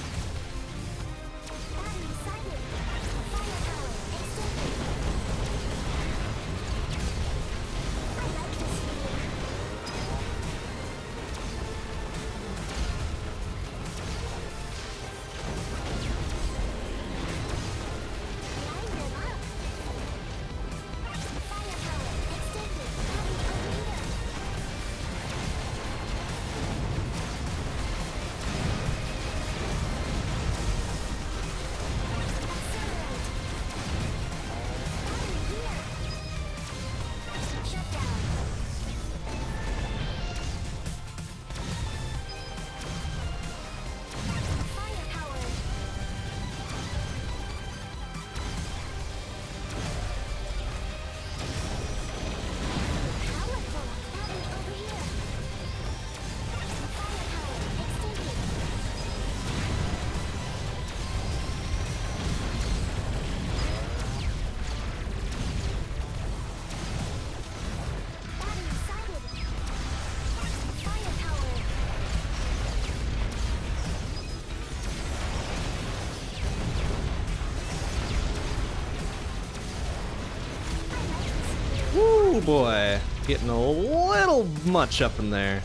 Woo boy, getting a little much up in there.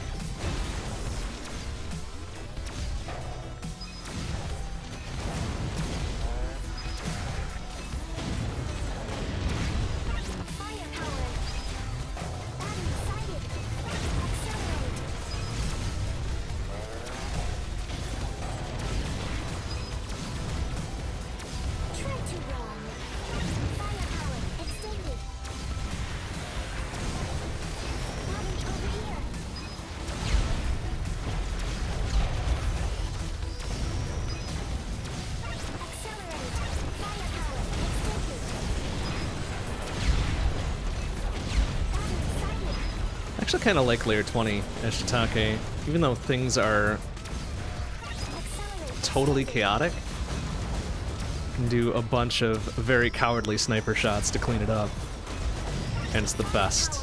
I actually kind of like layer 20 as Shiitake, even though things are totally chaotic. You can do a bunch of very cowardly sniper shots to clean it up, and it's the best.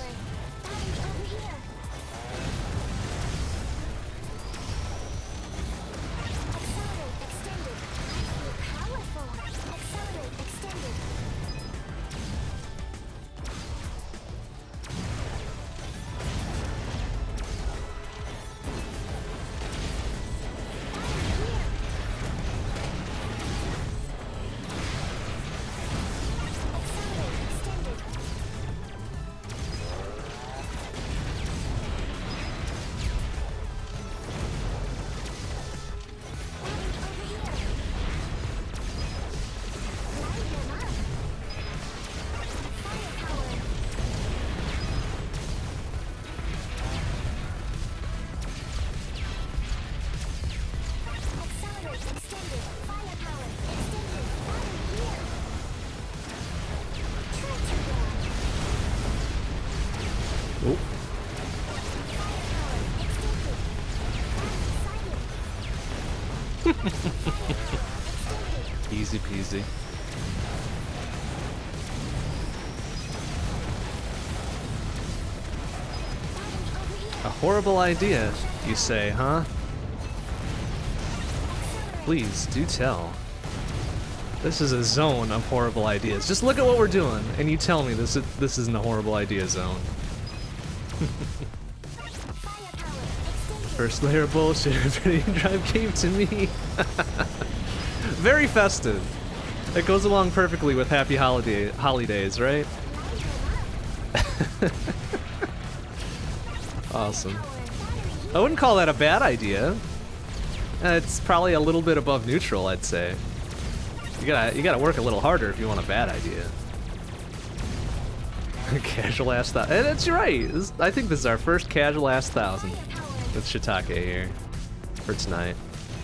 Easy peasy. A horrible idea, you say, huh? Please, do tell. This is a zone of horrible ideas. Just look at what we're doing, and you tell me this isn't a horrible idea zone. First layer of bullshit Infinity Drive gave to me. Very festive. It goes along perfectly with Happy Holidays, right? Awesome. I wouldn't call that a bad idea. It's probably a little bit above neutral, I'd say. You gotta work a little harder if you want a bad idea. Casual ass thousand. And it's right. I think this is our first casual ass 1000 with Shiitake here for tonight.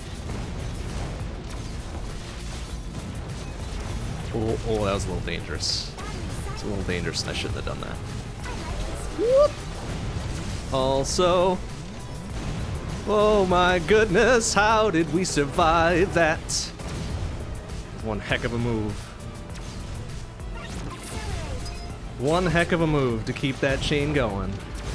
Oh, that was a little dangerous. It's a little dangerous and I shouldn't have done that. Whoop! Also, oh my goodness, how did we survive that? One heck of a move. One heck of a move to keep that chain going.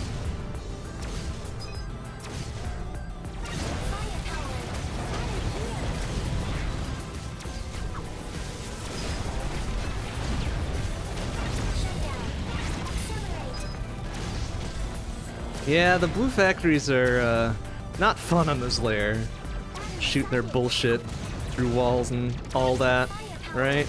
Yeah, the blue factories are not fun on this layer. Shooting their bullshit through walls and all that, right?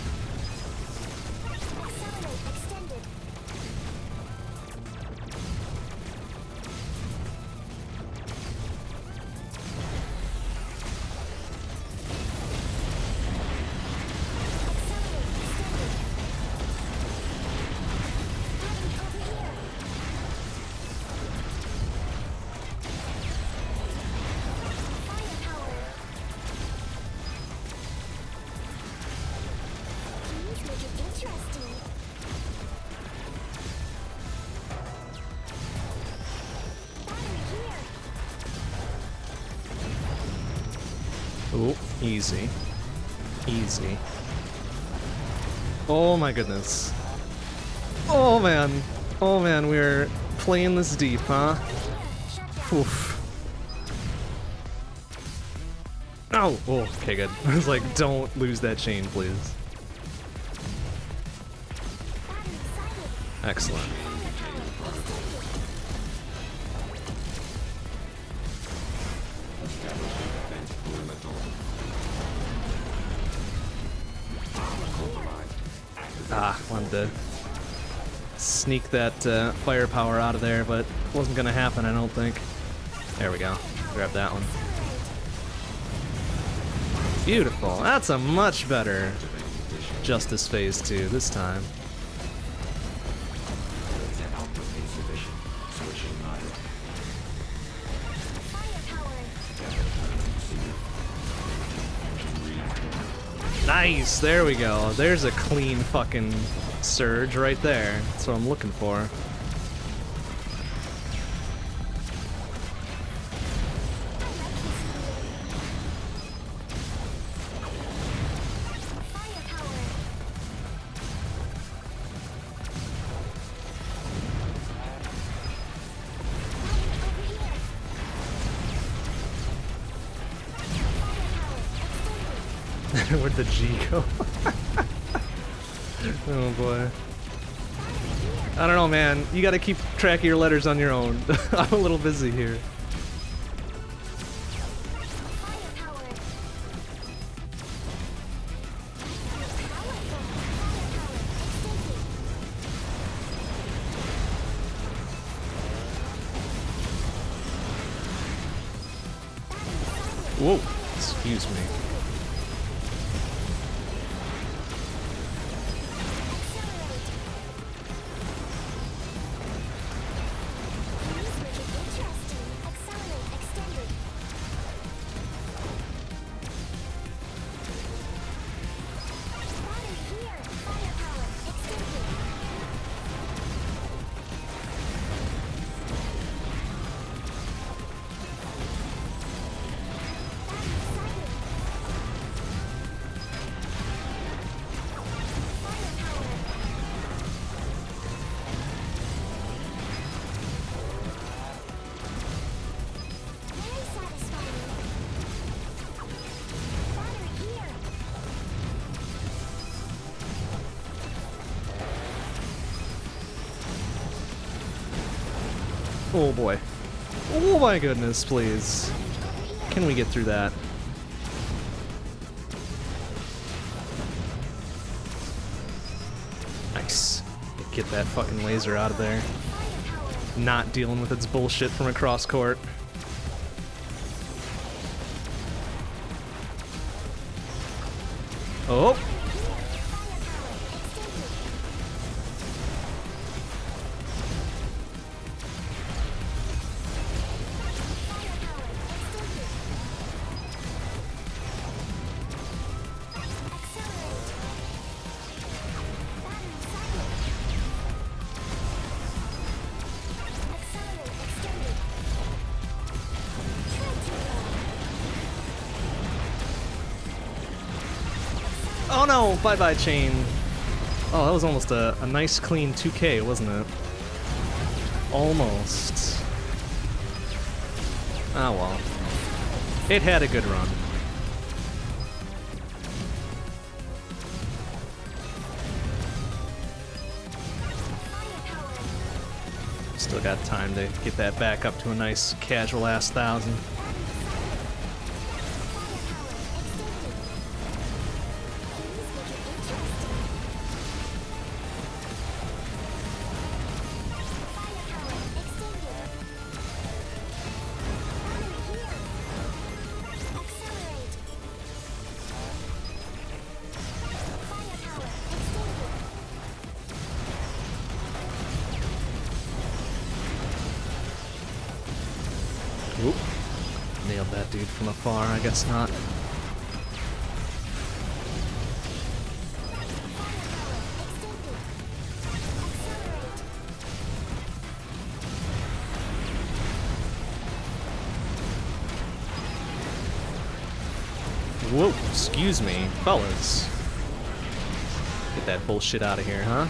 Oh, easy. Easy. Oh my goodness. Oh man. Oh man, we're playing this deep, huh? Oof. Oh, oh, okay, good. I was like, don't lose that chain, please. Excellent. Ah, wanted to sneak that firepower out of there, but it wasn't gonna happen, I don't think. There we go. Grab that one. Beautiful. That's a much better Justice Phase 2 this time. Nice! There we go. There's a clean fucking surge right there. That's what I'm looking for. Where'd the G go? Oh boy. I don't know, man. You gotta keep track of your letters on your own. I'm a little busy here. Whoa, excuse me. Oh boy. Oh my goodness, please. Can we get through that? Nice. Get that fucking laser out of there. Not dealing with its bullshit from across court. Oh! Oh no! Bye-bye, chain. Oh, that was almost a nice clean 2K, wasn't it? Almost. Oh well. It had a good run. Still got time to get that back up to a nice casual-ass 1,000. Oop. Nailed that dude from afar, I guess not. Whoa, excuse me, fellas. Get that bullshit out of here, huh?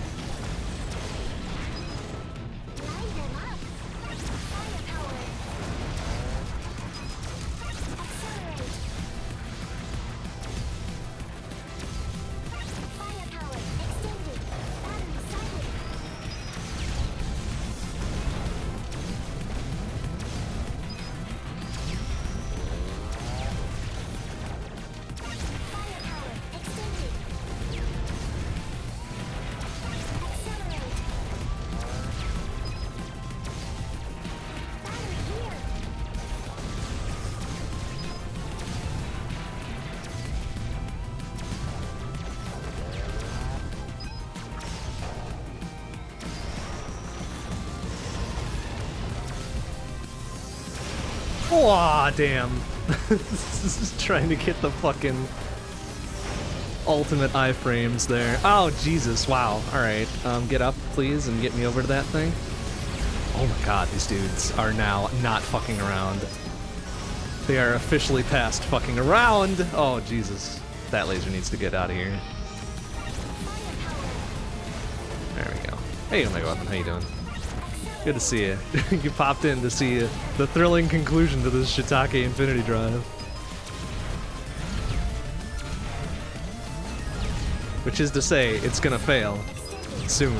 Aw, damn. This is trying to get the fucking ultimate iframes there. Oh, Jesus, wow. Alright, get up, please, and get me over to that thing. Oh my god, these dudes are now not fucking around. They are officially past fucking around! Oh, Jesus. That laser needs to get out of here. There we go. Hey, Omega Weapon, how you doing? Good to see you. You popped in to see the thrilling conclusion to this Shiitake Infinity Drive. Which is to say, it's gonna fail. Soon.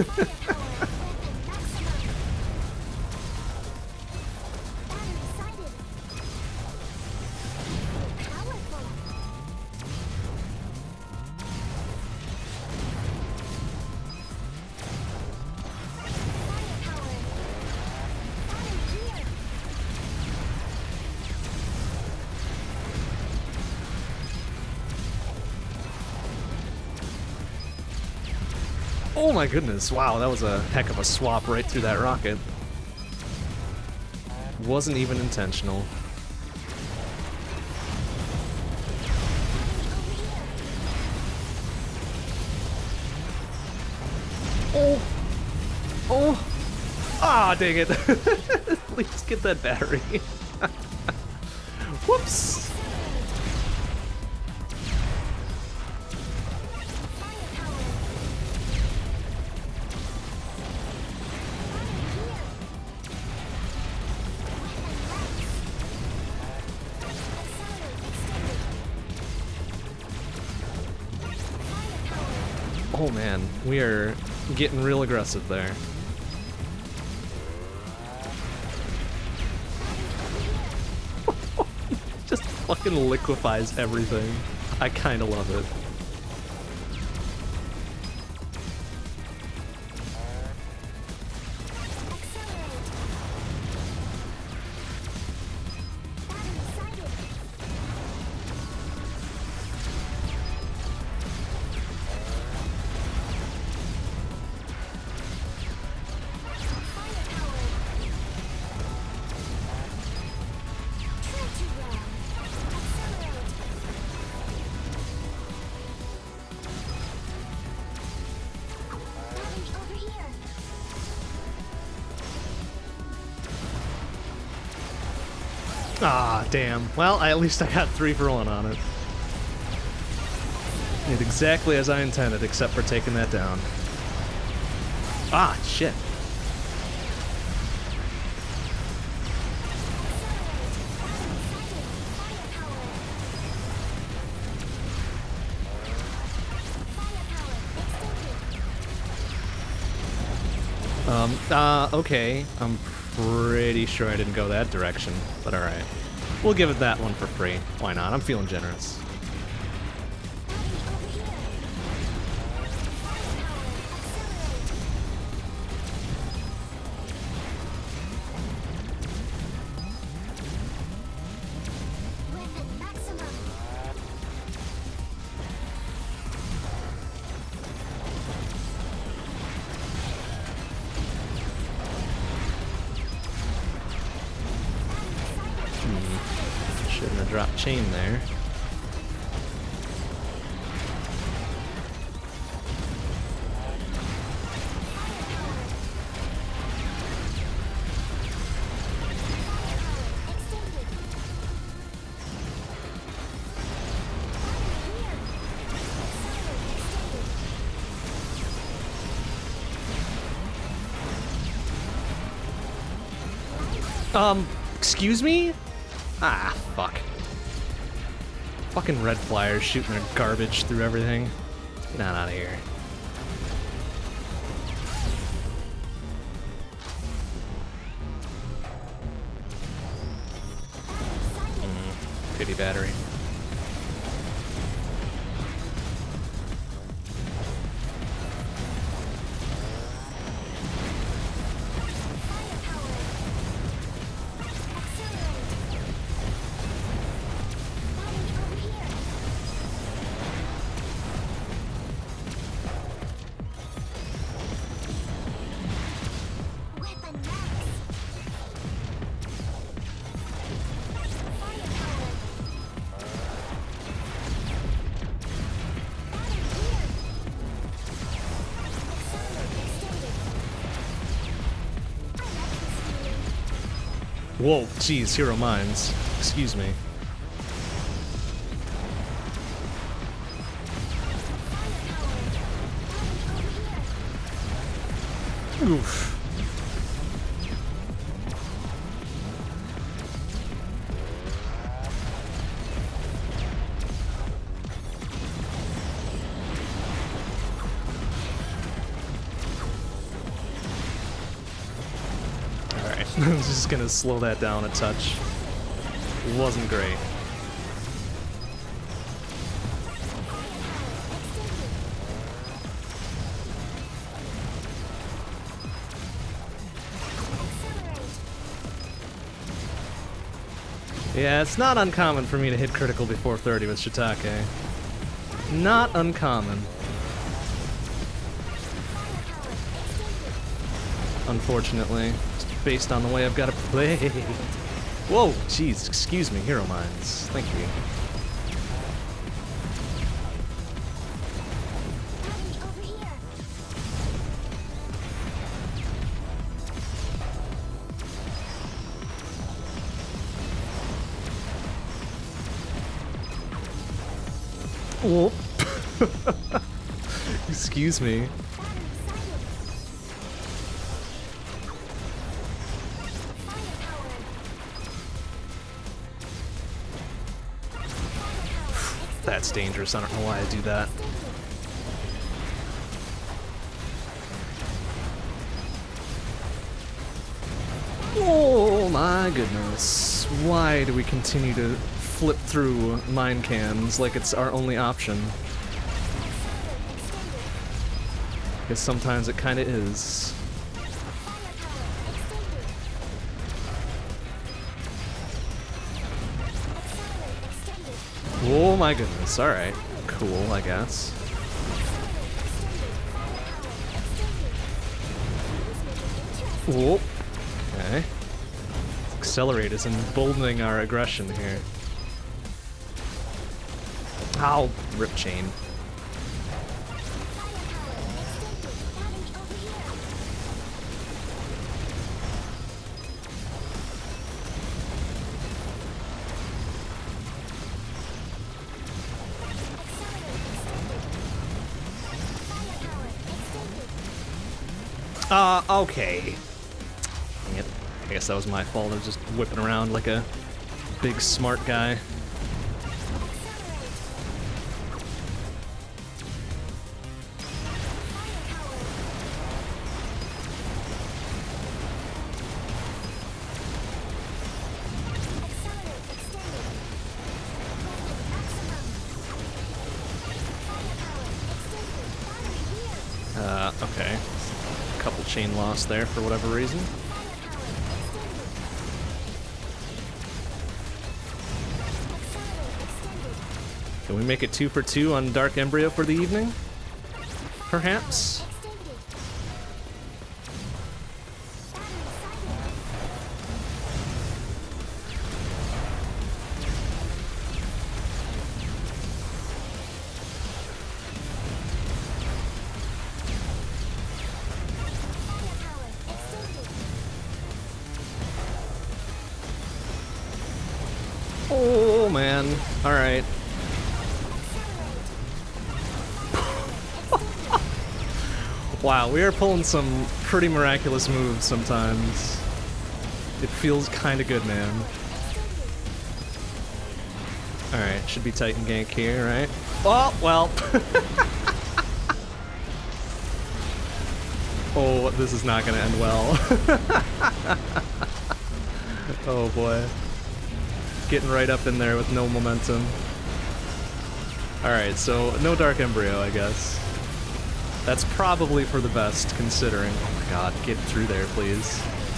Oh my goodness, wow, that was a heck of a swap right through that rocket. Wasn't even intentional. Oh! Oh! Ah, dang it! Please get that battery. Whoops! Oh man, we are getting real aggressive there. Just fucking liquefies everything. I kinda love it. Ah, damn. Well, at least I got 3 for 1 on it. Did exactly as I intended, except for taking that down. Ah, shit. Okay. I'm pretty sure I didn't go that direction, but alright. We'll give it that one for free. Why not? I'm feeling generous. Shouldn't have dropped chain there. Excuse me? Ah, fuck. Fucking red flyers shooting their garbage through everything. Get on out of here. Pity battery. Whoa, geez, hero mines. Excuse me. Oof. I'm just gonna slow that down a touch. It wasn't great. Yeah, it's not uncommon for me to hit critical before 30 with Shiitake. Not uncommon. Unfortunately. Based on the way I've got to play. Whoa, jeez, excuse me, hero mines. Thank you. Whoa. Excuse me. That's dangerous. I don't know why I do that. Oh my goodness. Why do we continue to flip through mine cans like it's our only option? Because sometimes it kinda is. Oh my goodness, alright. Cool, I guess. Whoa. Okay. Accelerate is emboldening our aggression here. Ow! Rip chain. Okay. Dang it. I guess that was my fault. I was just whipping around like a big smart guy. Okay. Couple chain loss there for whatever reason. Can we make it 2 for 2 on Dark Embryo for the evening? Perhaps? Oh man, alright. Wow, we are pulling some pretty miraculous moves sometimes. It feels kinda good, man. Alright, should be Titan gank here, right? Oh, well. Oh, this is not gonna end well. Oh boy. Getting right up in there with no momentum. Alright, so no Dark Embryo, I guess. That's probably for the best, considering. Oh my god, get through there, please.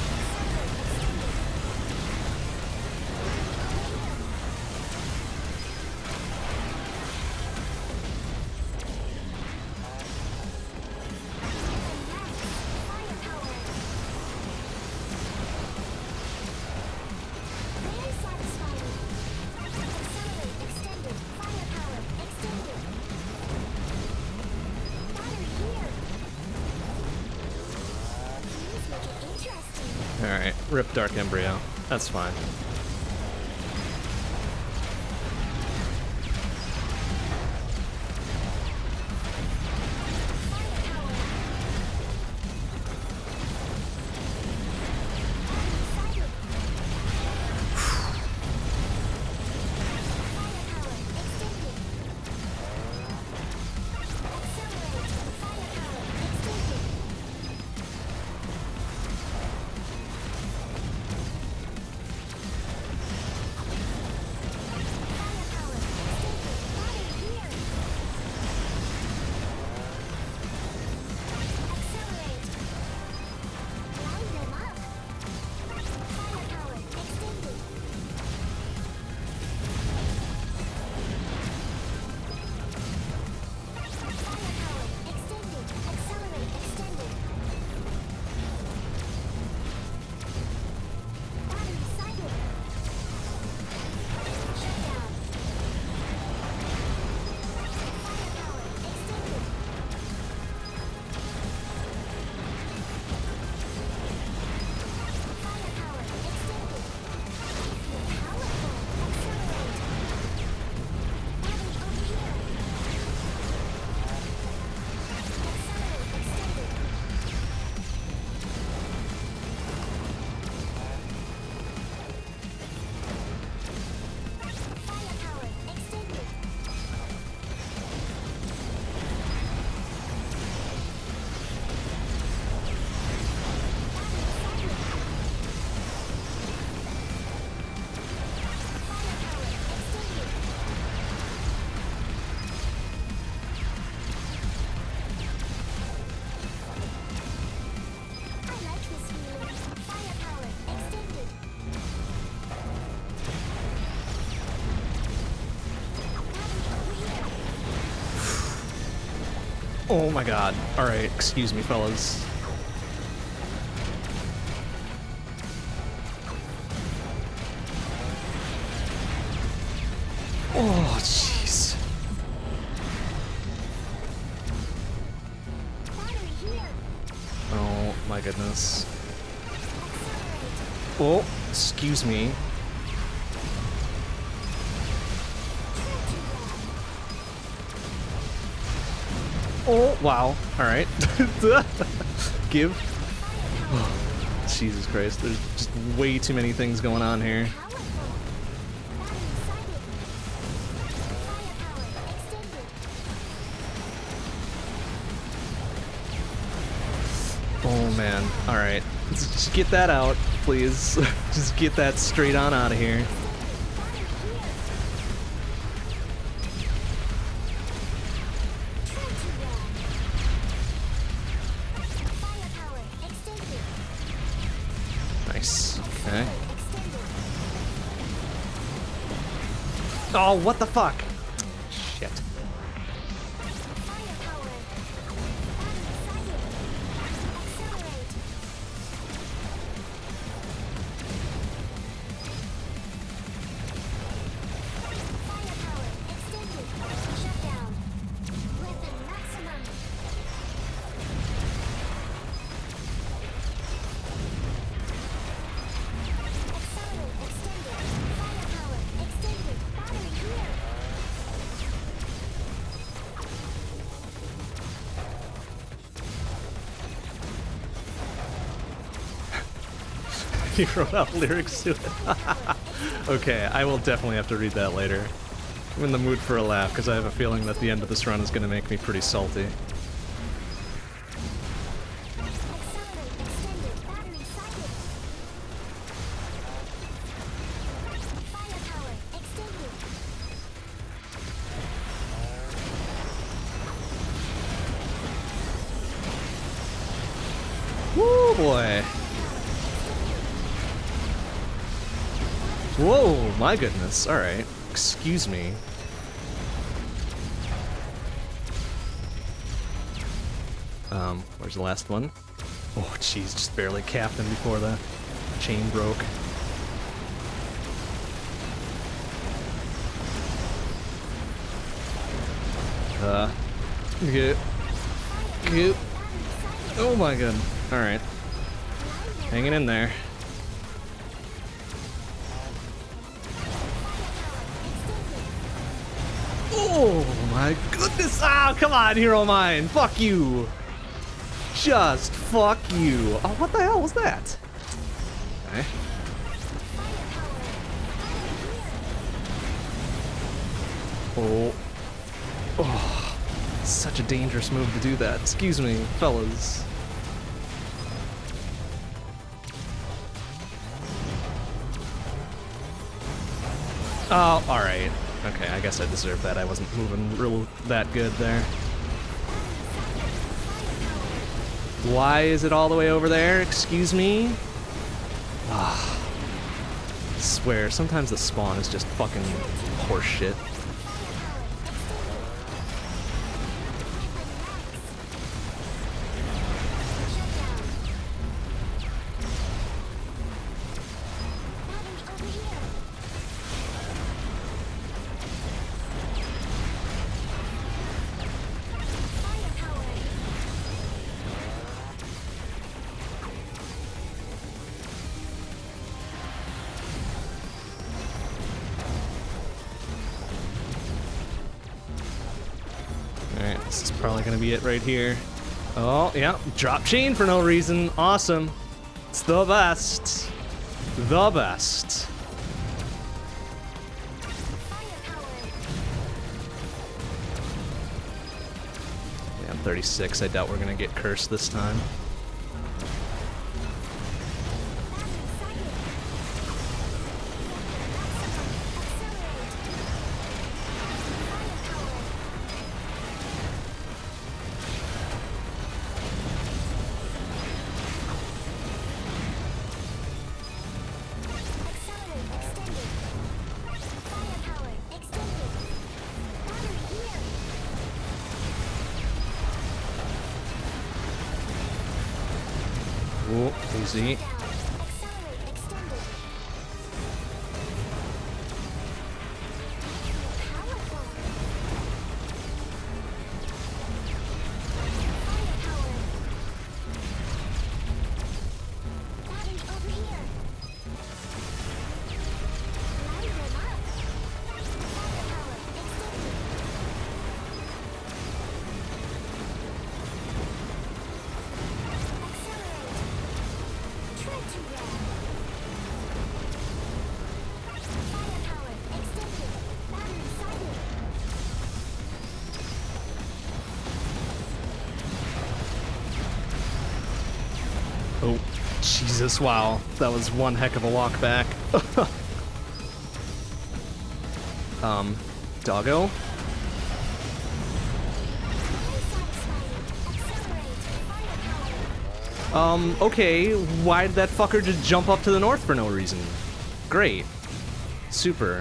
Alright, rip Dark Embryo. That's fine. Oh my god. Alright, excuse me, fellas. Oh, jeez. Oh my goodness. Oh, excuse me. Oh, wow. Alright. Give. Jesus Christ, there's just way too many things going on here. Oh man, alright. Just get that out, please. Just get that straight on out of here. Nice, okay. Oh, what the fuck? Shit. He wrote out lyrics to it. Okay, I will definitely have to read that later. I'm in the mood for a laugh because I have a feeling that the end of this run is going to make me pretty salty. Woo boy. Whoa, my goodness. Alright. Excuse me. Where's the last one? Oh, jeez, just barely capped him before the chain broke. Get. Oh my god. Alright. Hanging in there. Oh my goodness! Ah, come on, hero mine! Fuck you! Just fuck you! Oh, what the hell was that? Okay. Oh. Oh. Such a dangerous move to do that. Excuse me, fellas. Oh, alright. Okay, I guess I deserve that. I wasn't moving real that good there. Why is it all the way over there? Excuse me? Ah. I swear, sometimes the spawn is just fucking horseshit. Alright, this is probably gonna be it right here. Oh, yeah, drop chain for no reason. Awesome. It's the best. The best. Yeah, I'm 36. I doubt we're gonna get cursed this time. Oh, easy. Oh, Jesus, wow. That was one heck of a walk back. Doggo? Okay, why did that fucker just jump up to the north for no reason? Great. Super.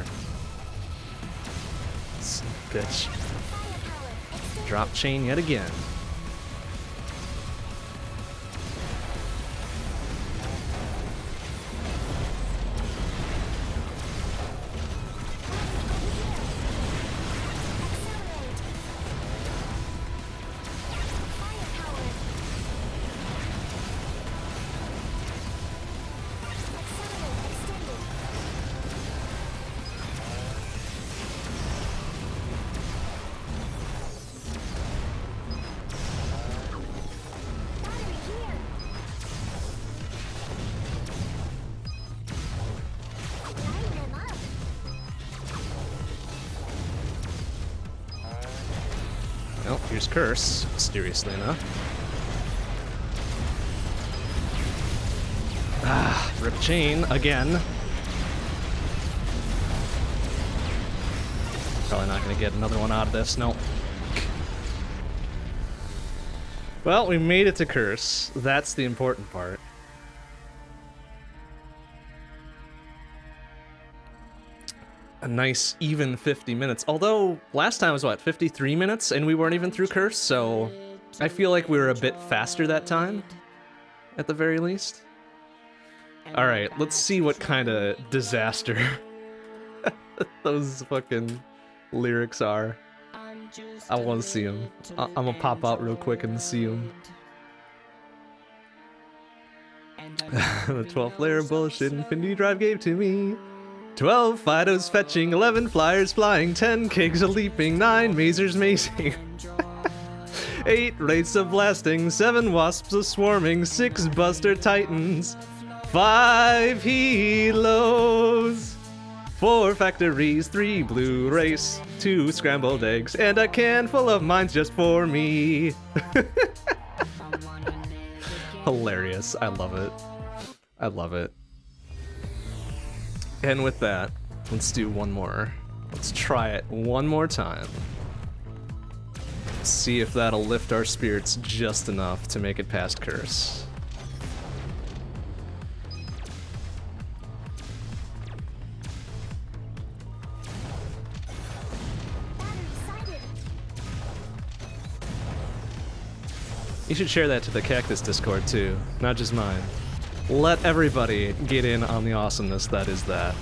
Bitch. Drop chain yet again. Well, here's Curse, mysteriously enough. Ah, rip chain again. Probably not gonna get another one out of this, nope. Well, we made it to Curse. That's the important part. A nice even 50 minutes. Although last time was what, 53 minutes and we weren't even through Curse, so I feel like we were a bit faster that time at the very least. All right, let's see what kind of disaster those fucking lyrics are. I want to see them. I'm gonna pop out real quick and see them. The 12th layer of bullshit Infinity Drive gave to me. 12 Fidos fetching, 11 Flyers flying, 10 Kigs a leaping, 9 Mazers mazing, 8 Wraiths a blasting, 7 Wasps a swarming, 6 Buster Titans, 5 Helos, 4 Factories, 3 Blue Race, 2 Scrambled Eggs, and a can full of mines just for me. Hilarious. I love it. I love it. And with that, let's do one more. Let's try it one more time. See if that'll lift our spirits just enough to make it past Curse. You should share that to the Cactus Discord too, not just mine. Let everybody get in on the awesomeness that is that.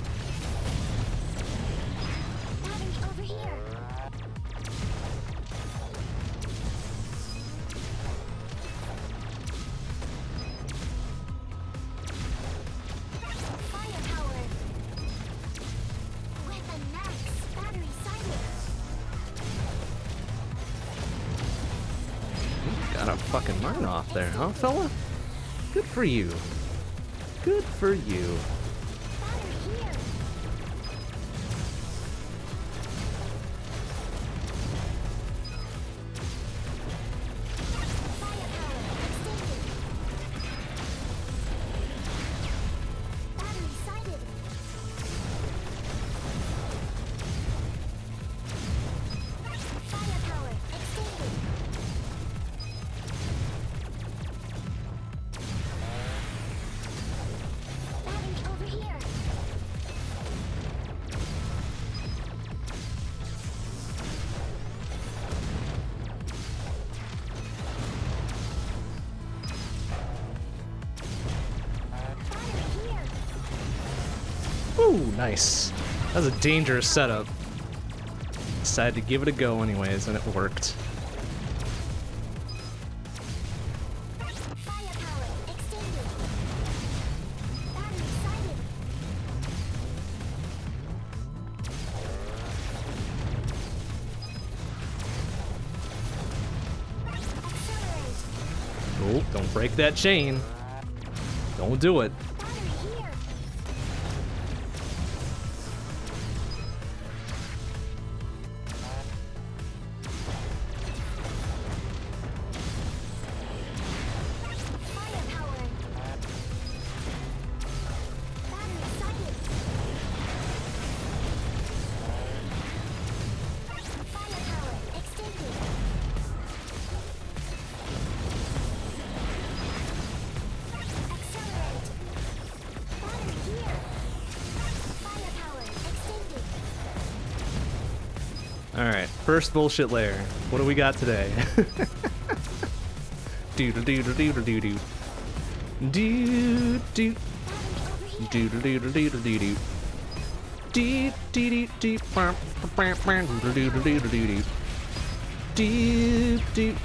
Got a fucking mine off there, huh, fella? Good for you. Good for you. Ooh, nice. That was a dangerous setup. Decided to give it a go anyways, and it worked. Oh, don't break that chain. Don't do it. First bullshit layer. What do we got today? Do do do do do do do do do do do do do do do do. Dee dee dee dee bam bam bam do do do do do do dee dee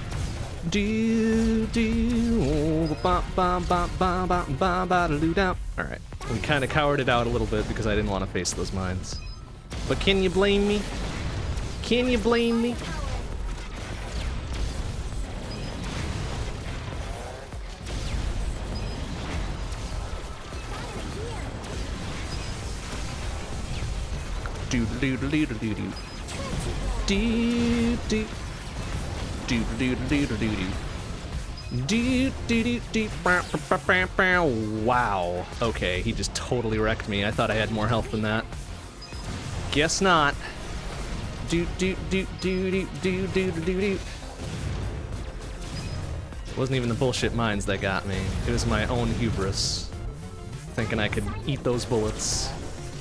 dee dee ba ba ba ba ba ba ba do down. All right, we kind of cowered it out a little bit because I didn't want to face those mines. But can you blame me? Can you blame me? Do do do do do do do do do do do do do do do. Wow. Okay, he just totally wrecked me. I thought I had more health than that. Guess not. Do do do do do do do do do. It wasn't even the bullshit mines that got me. It was my own hubris, thinking I could eat those bullets.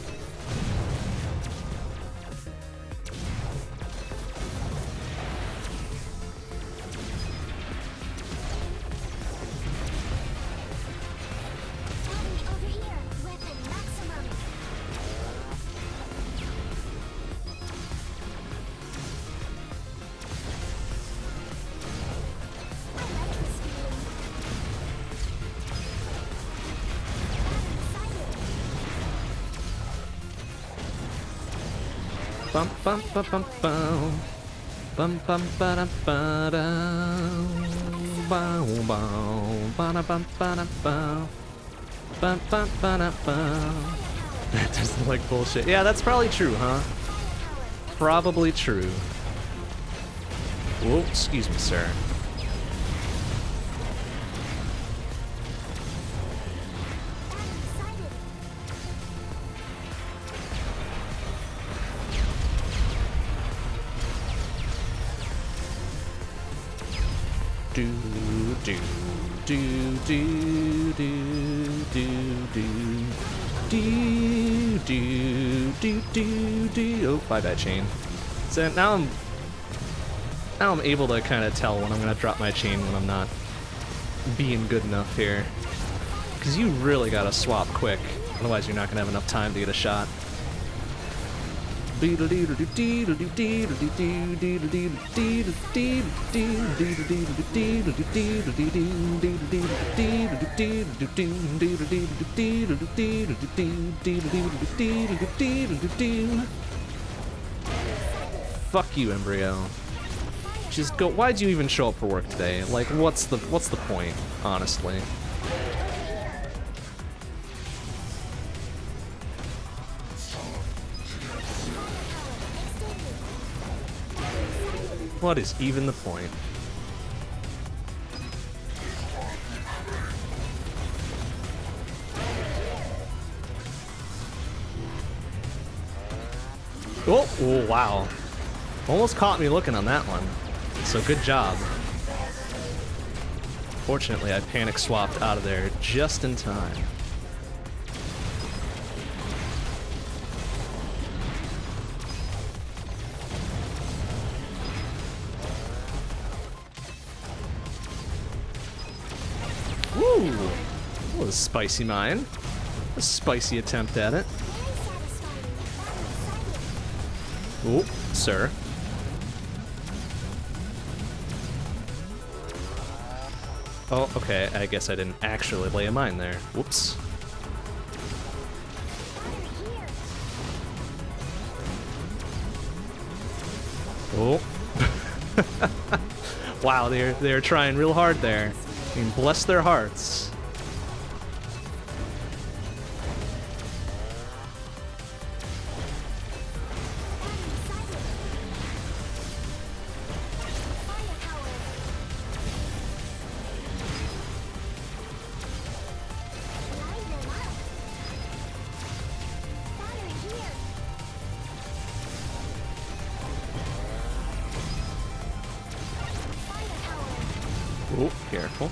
Bum bum bum bum bum bum bum ba da ba da bow bow ba da bum ba da bow bum bum ba da bow. That doesn't look like bullshit. Yeah, that's probably true, huh? Probably true. Whoa, excuse me, sir. Do do do do do do do do do do do. Oh, bye bye chain. So now I'm able to kind of tell when I'm gonna drop my chain when I'm not being good enough here, because you really gotta swap quick, otherwise you're not gonna have enough time to get a shot. Wow, fuck you, Embryo. Just go. Why'd you even show up for work today? Like, what's the point, honestly? What is even the point? Oh, oh, wow. Almost caught me looking on that one. So good job. Fortunately, I panic swapped out of there just in time. Ooh, that was a spicy mine. A spicy attempt at it. Oh, sir. Oh, okay, I guess I didn't actually lay a mine there. Whoops. Oh. Wow, they're trying real hard there. I mean, bless their hearts. Oh, careful.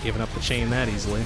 giving up the chain that easily.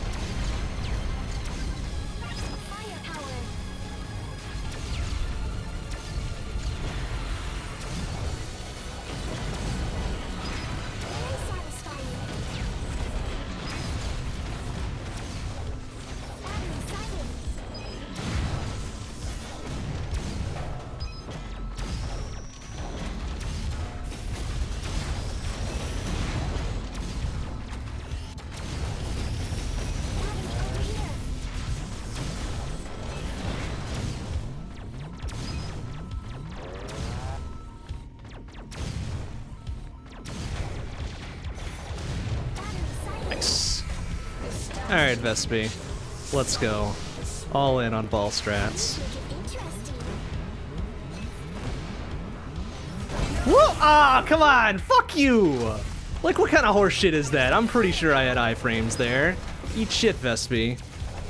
Alright, Vespi. Let's go. All in on ball strats. Whoa! Ah, come on! Fuck you! Like, what kind of horse shit is that? I'm pretty sure I had iframes there. Eat shit, Vespi.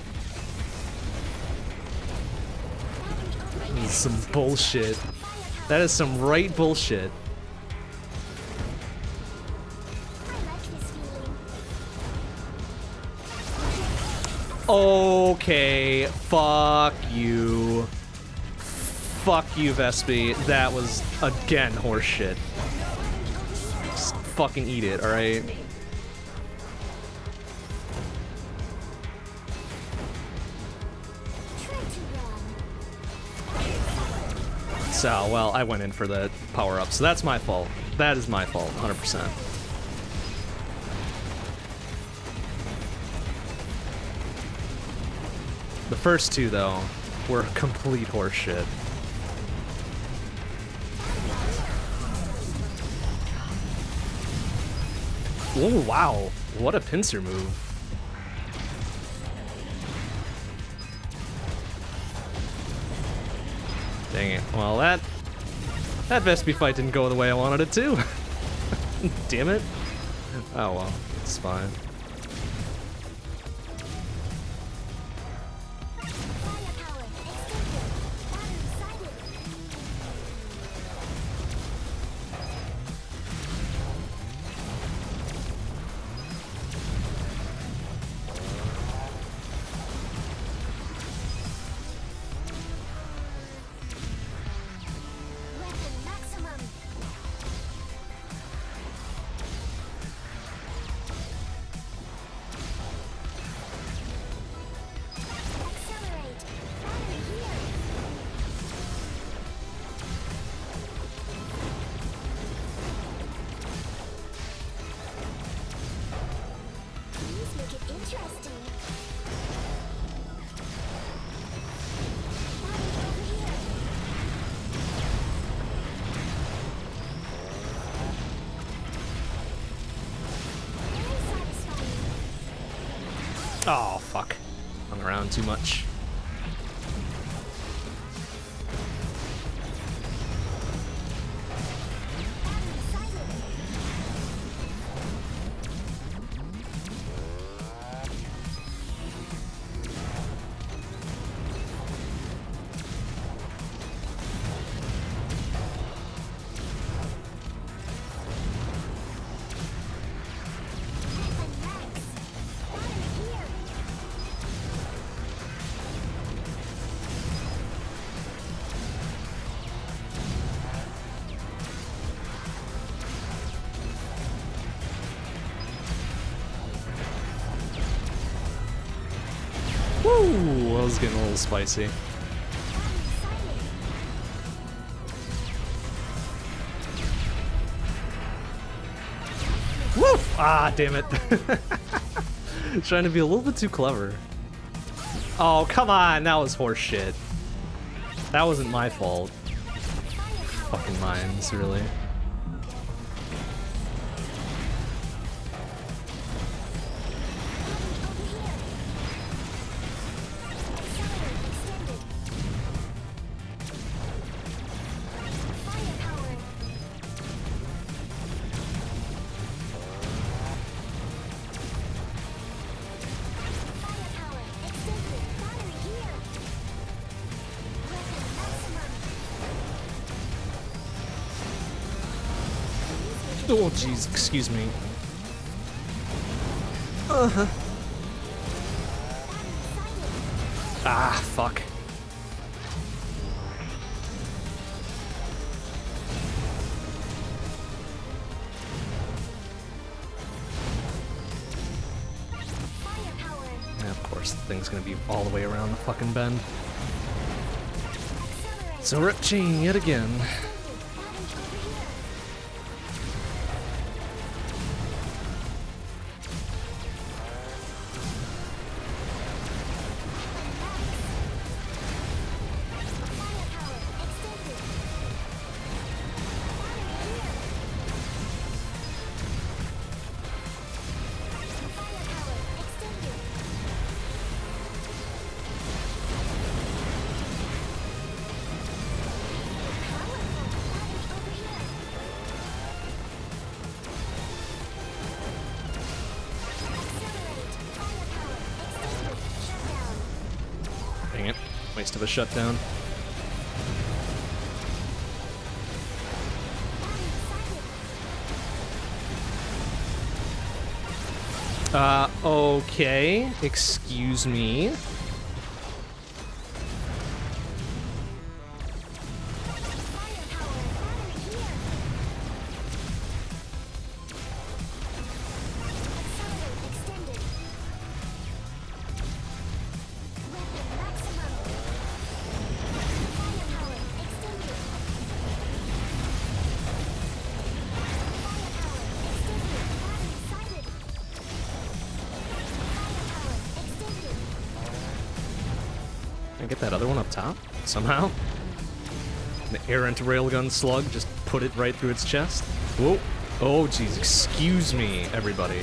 This is some bullshit. That is some right bullshit. Okay, fuck you. Fuck you, Vespi. That was, again, horseshit. Just fucking eat it, alright? So, well, I went in for the power-up, so that's my fault. That is my fault, 100%. The first two, though, were complete horseshit. Oh, wow. What a pincer move. Dang it. Well, that Vespi fight didn't go the way I wanted it to. Damn it. Oh, well. It's fine. Oh, fuck. Hung around too much. Woo! That was getting a little spicy. Woof! Ah, damn it. Trying to be a little bit too clever. Oh, come on! That was horse shit. That wasn't my fault. Fucking mines, really. Oh, jeez, excuse me. Ah, fuck. Yeah, of course, the thing's gonna be all the way around the fucking bend. So rip chain yet again. Dang it. Waste of a shutdown. Okay. Excuse me. Can I get that other one up top? Somehow? The errant railgun slug just put it right through its chest. Whoa. Oh, jeez. Excuse me, everybody.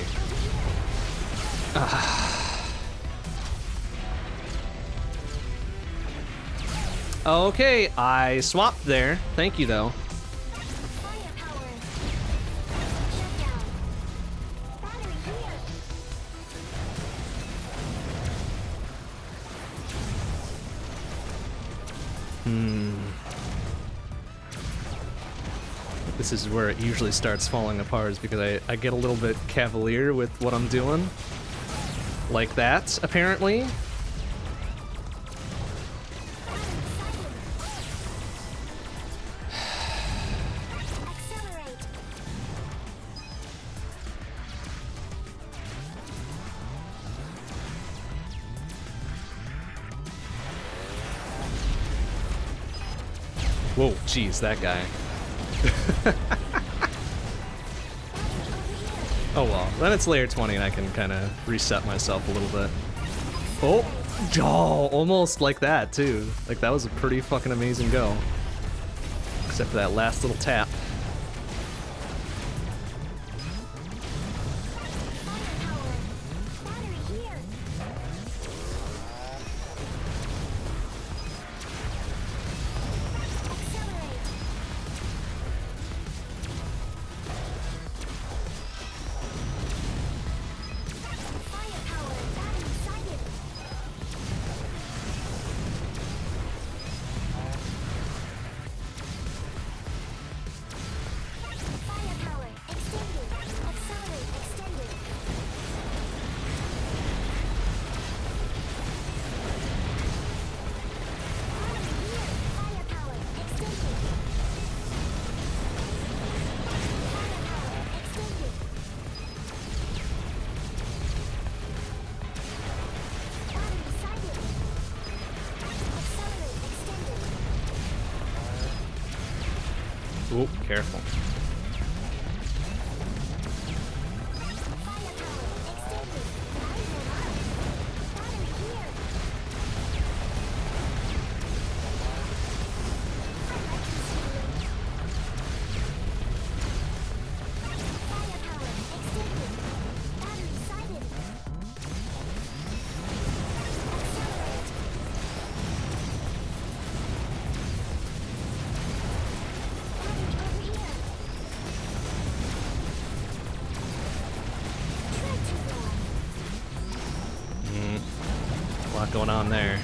Okay, I swapped there. Thank you, though. This is where it usually starts falling apart, is because I get a little bit cavalier with what I'm doing. Like that, apparently. Whoa, jeez, that guy. Oh well, then it's layer 20 and I can kind of reset myself a little bit. Oh, almost like that too. Like that was a pretty fucking amazing go. Except for that last little tap. Ooh, careful. A lot going on there.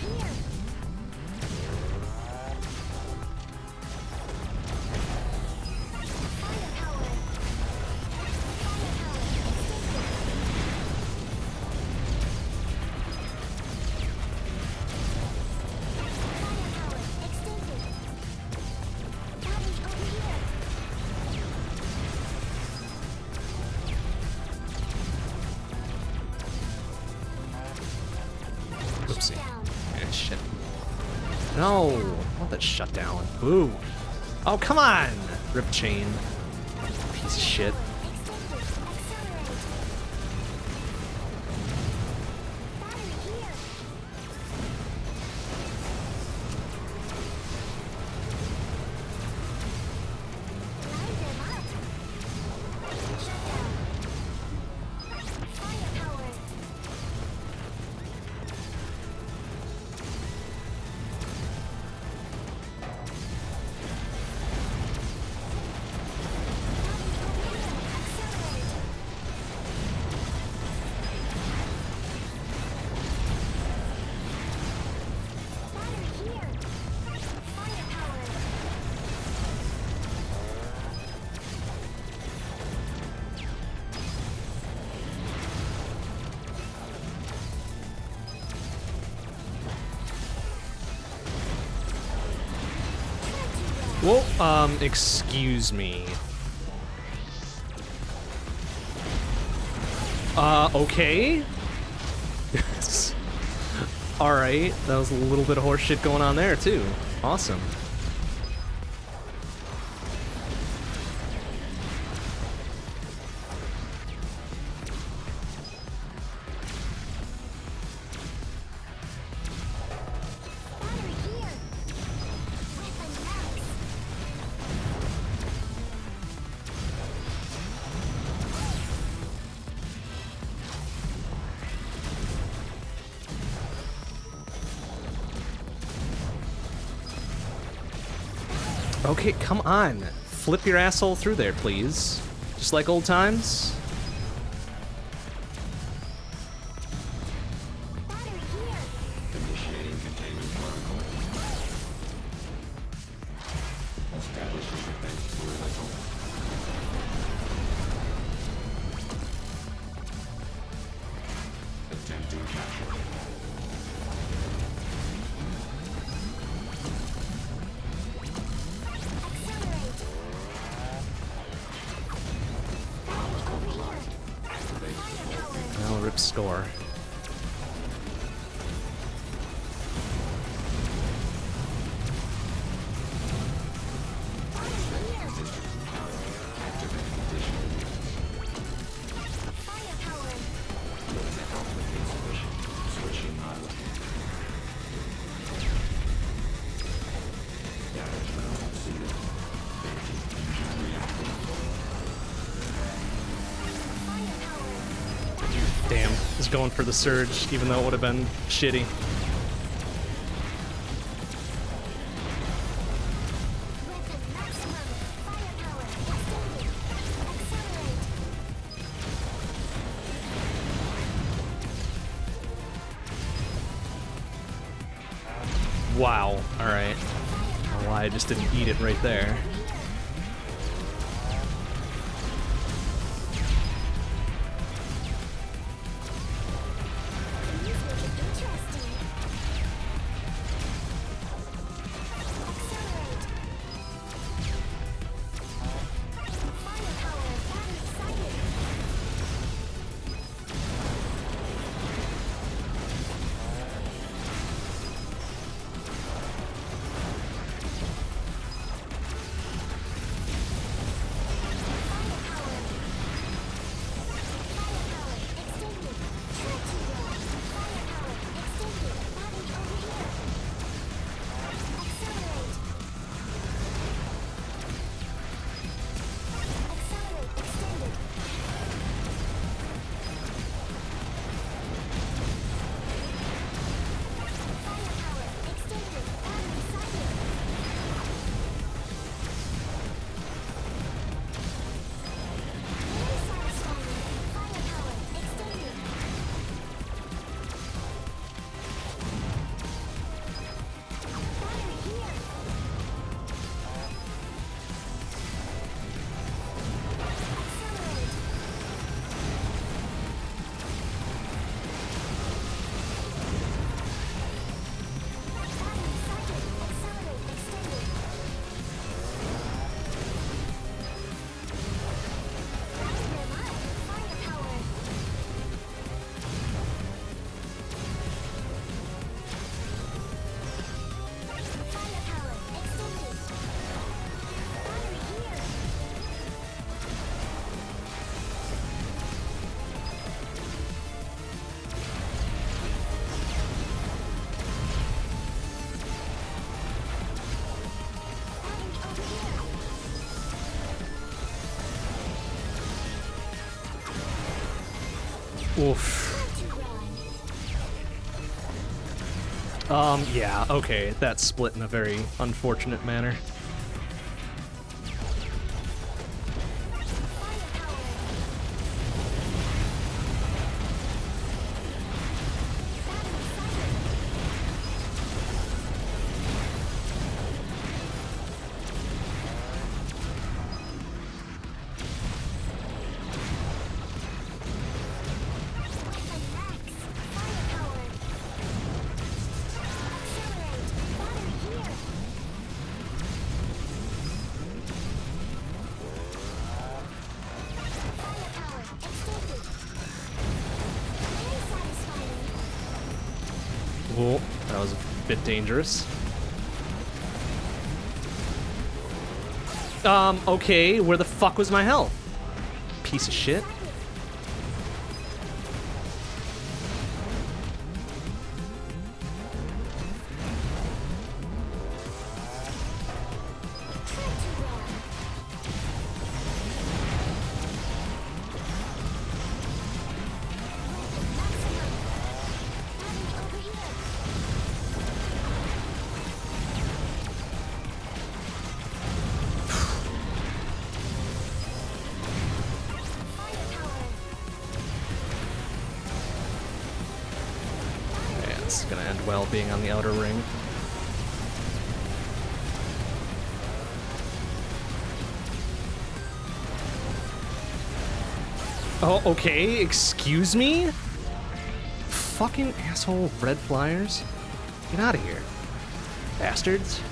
No! I want that shut down. Ooh. Oh, come on! Rip chain. Piece of shit. Whoa, excuse me. Okay. Alright, that was a little bit of horse shit going on there, too. Awesome. Okay, come on. Flip your asshole through there, please. Just like old times. Score. Damn, is going for the surge, even though it would have been shitty. Wow, alright. I don't know why I just didn't eat it right there. Oof. Yeah, okay, that's split in a very unfortunate manner. Oh, that was a bit dangerous. Okay, where the fuck was my health? Piece of shit. It's gonna end well being on the outer ring. Oh, okay, excuse me? Fucking asshole red flyers. Get out of here. Bastards.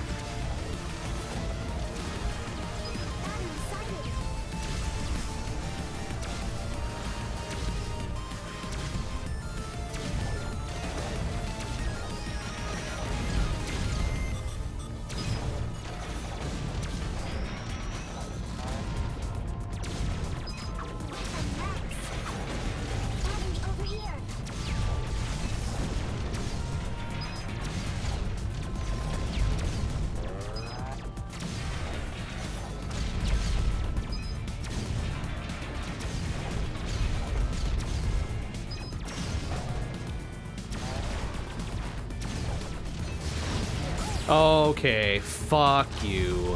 Okay, fuck you.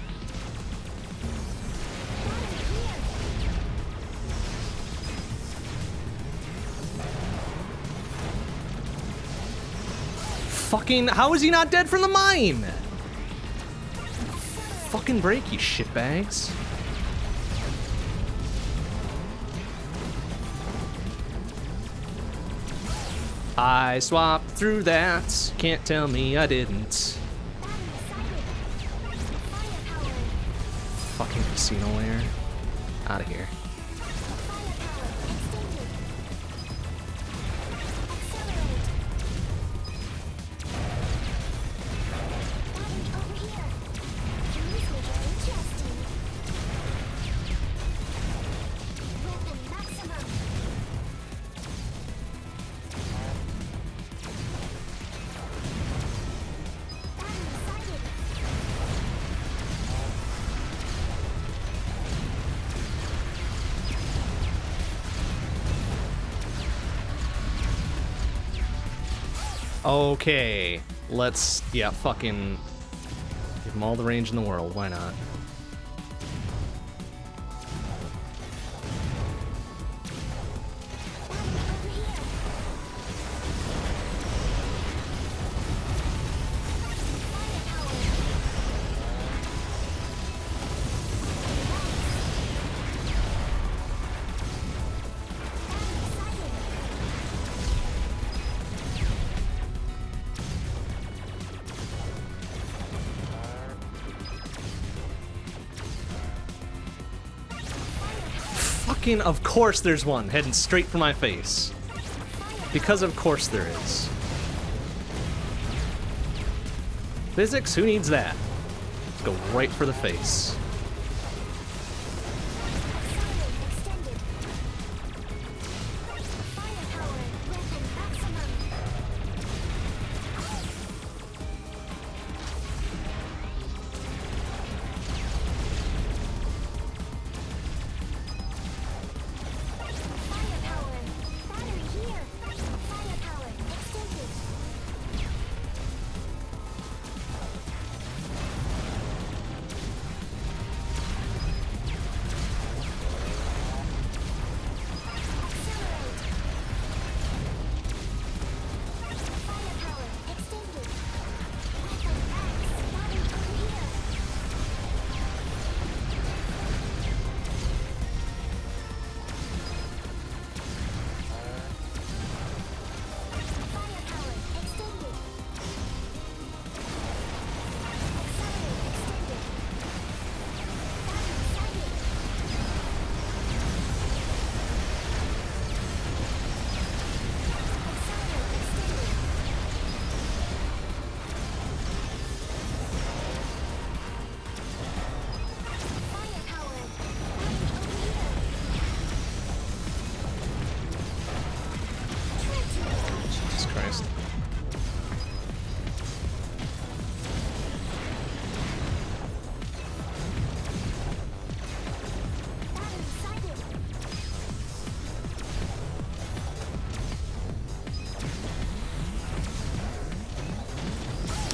Fucking, how is he not dead from the mine? Fucking break, you shitbags. I swapped through that, can't tell me I didn't. Fucking casino layer. Out of here. Okay, let's, yeah, fucking give them all the range in the world, why not? Of course there's one heading straight for my face. Because of course there is. Physics, who needs that? Let's go right for the face.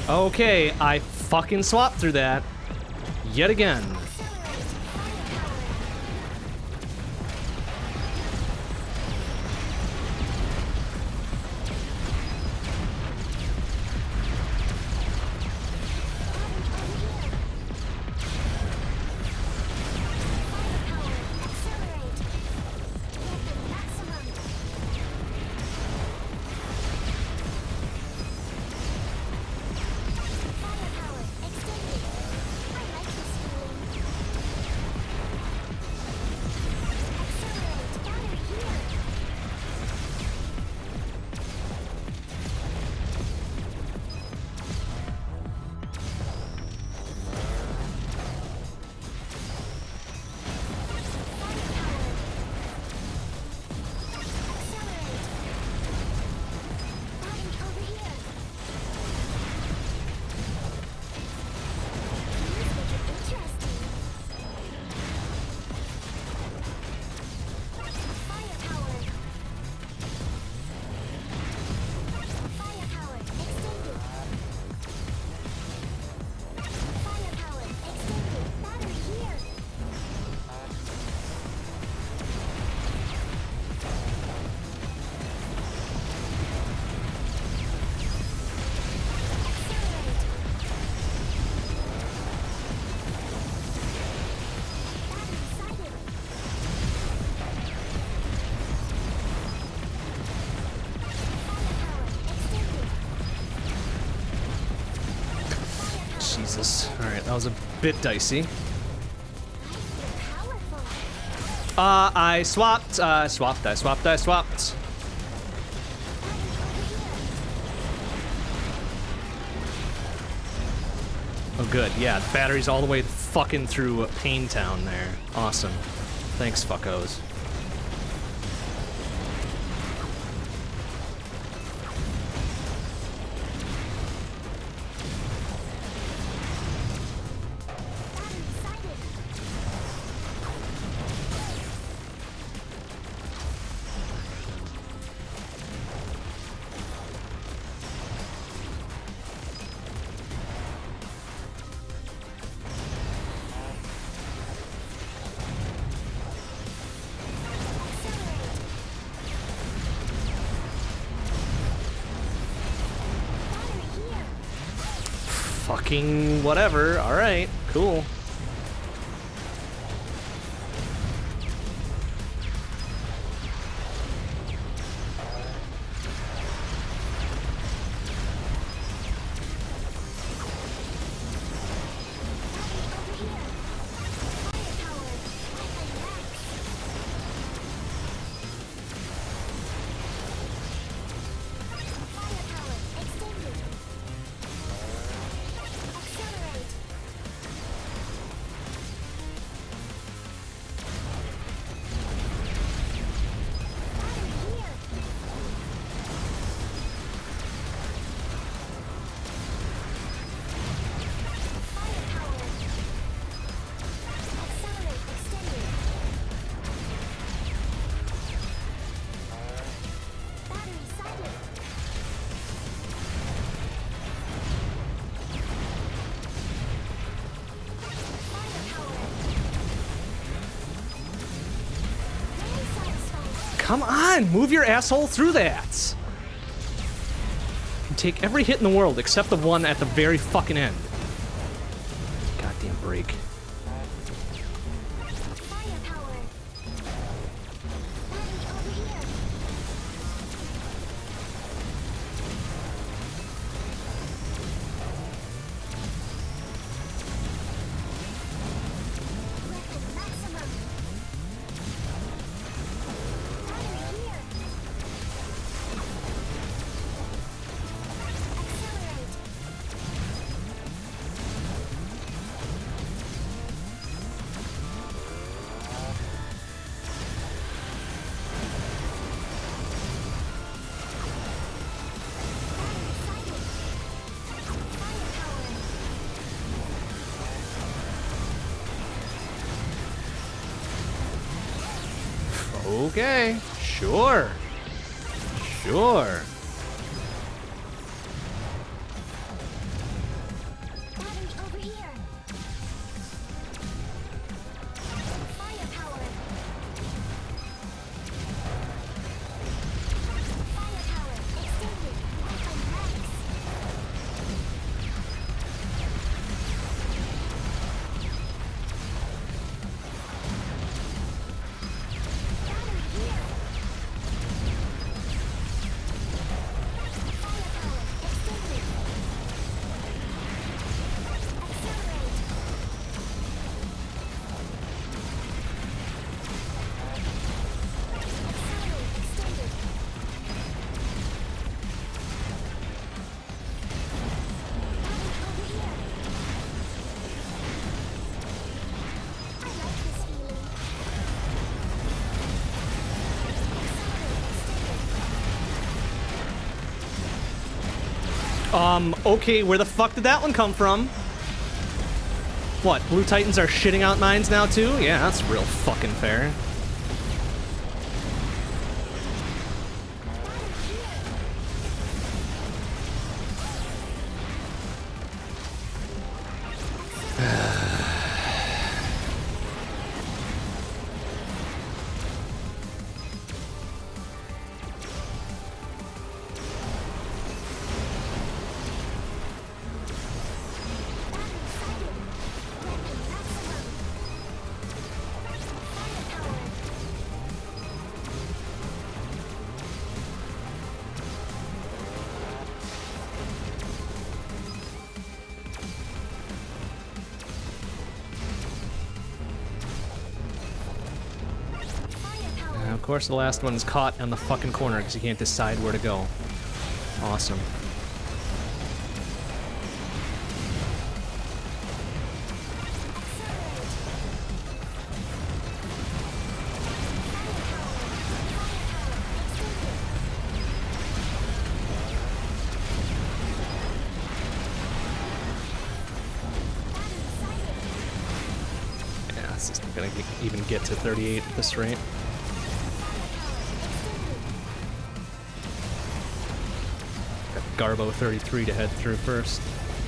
Okay, I fucking swapped through that. Yet again. Jesus. Alright, that was a bit dicey. I swapped. I swapped. Oh, good. Yeah, the battery's all the way fucking through Pain Town there. Awesome. Thanks, fuckos. Fucking whatever. Alright, cool. Come on, move your asshole through that. You take every hit in the world except the one at the very fucking end. Goddamn break. Okay, sure. Sure. Okay, where the fuck did that one come from? What, Blue Titans are shitting out mines now too? Yeah, that's real fucking fair. Of course, the last one's caught on the fucking corner because he can't decide where to go. Awesome. Yeah, this isn't gonna even get to 38 at this rate. Garbo 33 to head through first.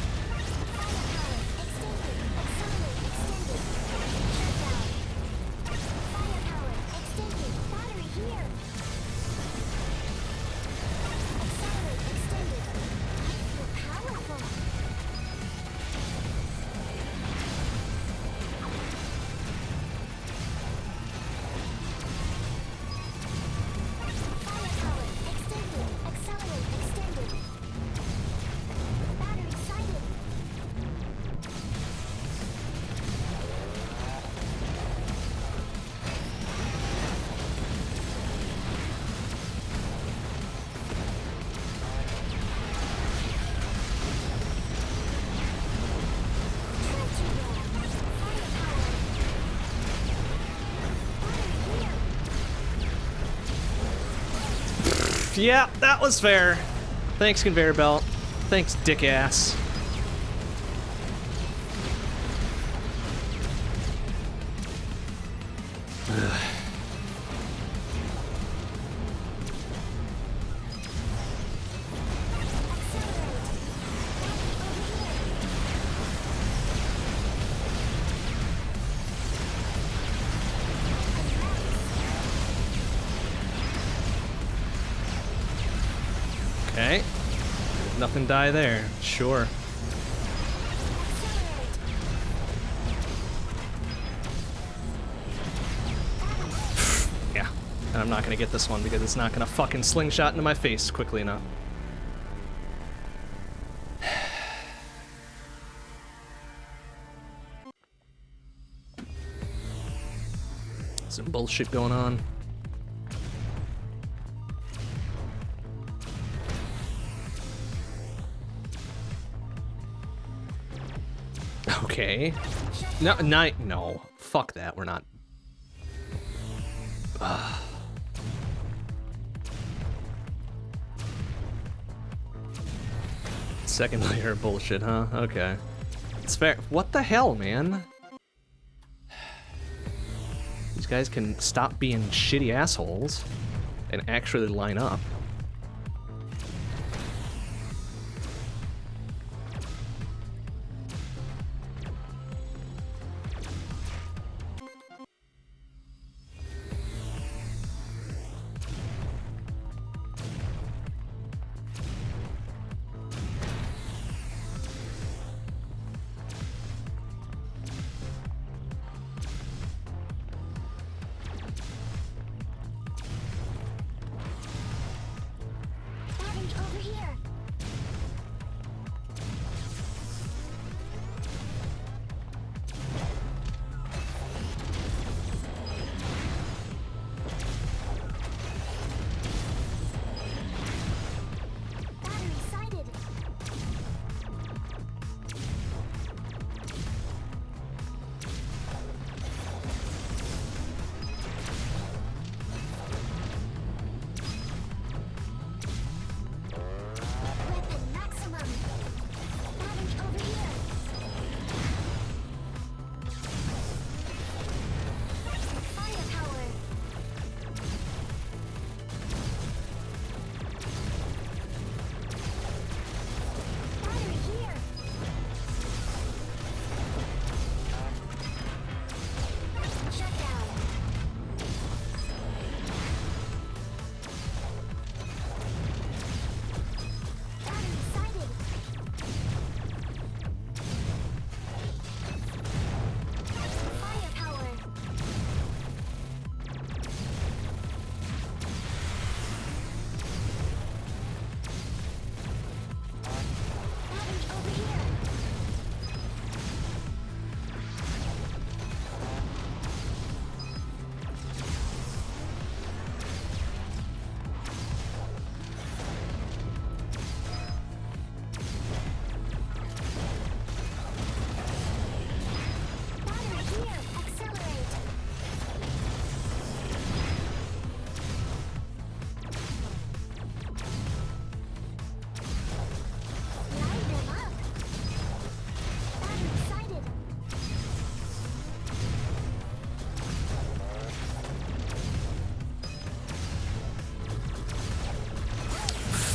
Yeah, that was fair. Thanks, conveyor belt. Thanks, dick ass. Okay. Nothing die there. Sure. Yeah. And I'm not gonna get this one because it's not gonna fucking slingshot into my face quickly enough. Some bullshit going on. Okay. No. Fuck that. We're not. Second layer of bullshit, huh? Okay. It's fair. What the hell, man? These guys can stop being shitty assholes and actually line up.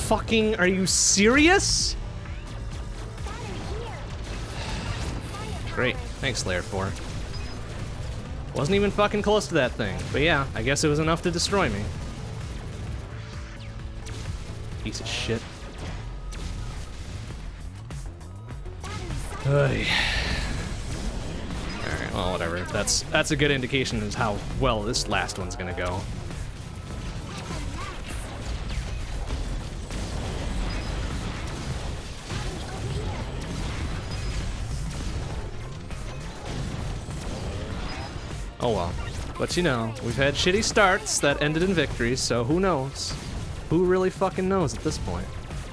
fucking... Are you serious? Great. Thanks, Layer 4. Wasn't even fucking close to that thing. But yeah, I guess it was enough to destroy me. Piece of shit. Alright, well, whatever. That's a good indication of how well this last one's gonna go. Oh well. But you know, we've had shitty starts that ended in victories, so who knows? Who really fucking knows at this point?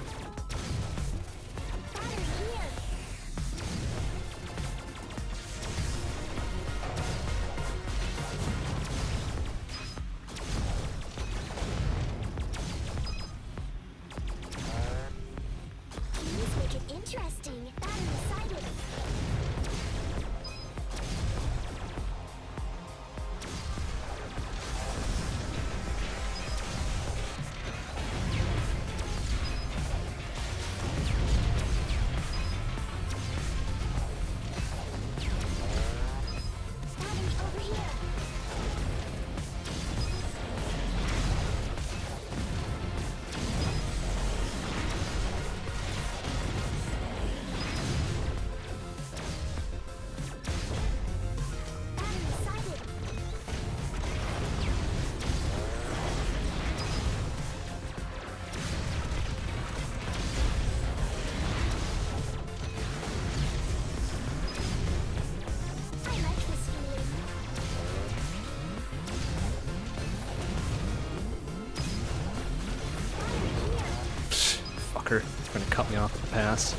Trying to cut me off at the pass.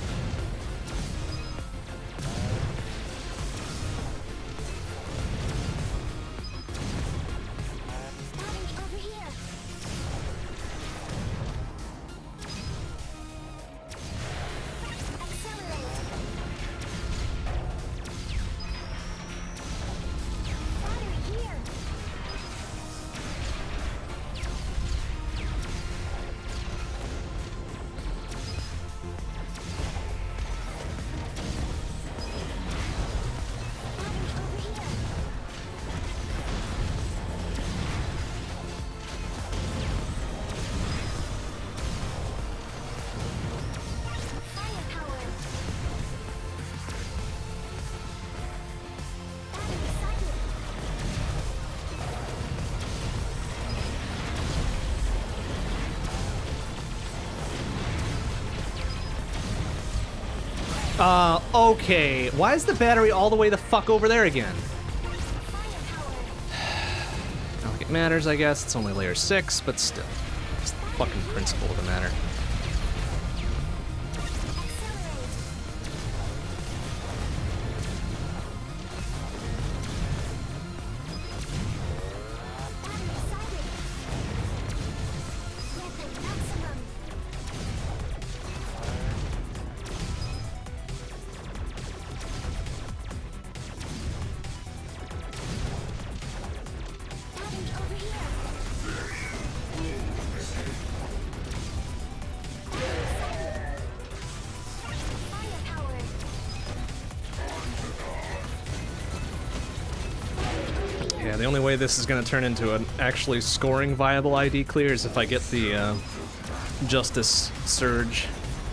Okay. Why is the battery all the way the fuck over there again? I don't think it matters, I guess. It's only layer 6, but still. It's the fucking principle of the matter. Yeah, the only way this is going to turn into an actually scoring viable ID clear is if I get the Justice Surge.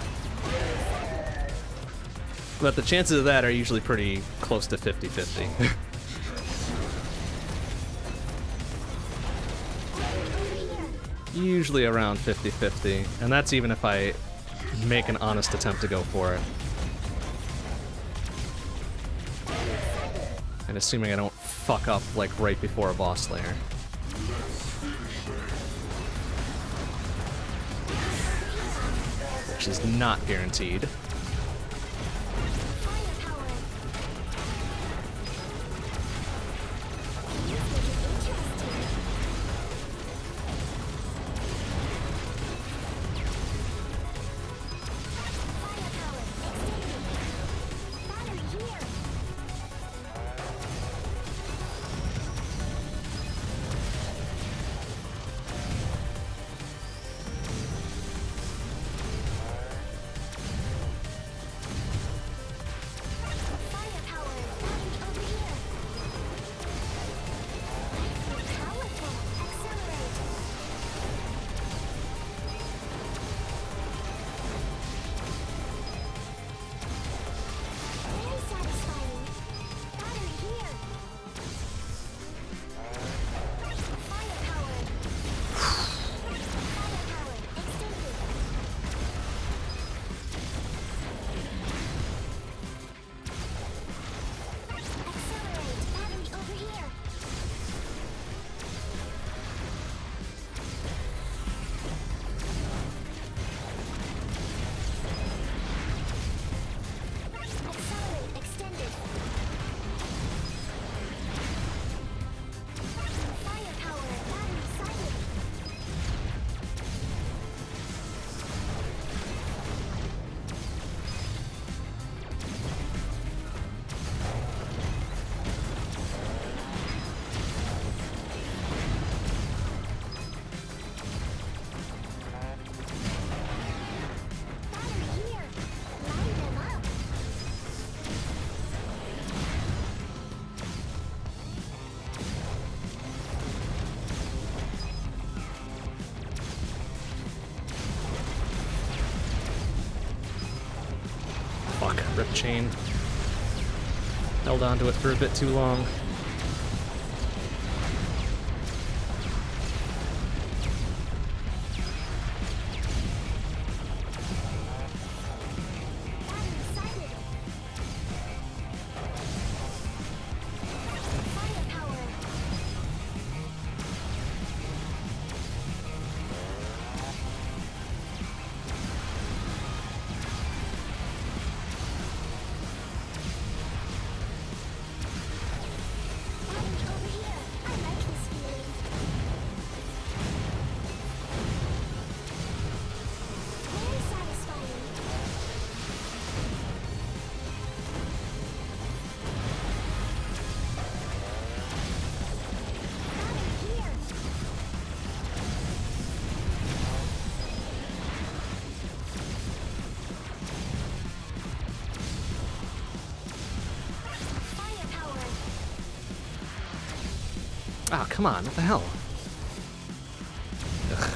But the chances of that are usually pretty close to 50-50. Usually around 50-50, and that's even if I make an honest attempt to go for it. And assuming I don't fuck up, like, right before a boss layer. Which is not guaranteed. Fuck chain. Held onto it for a bit too long. Ah, come on, what the hell? Ugh.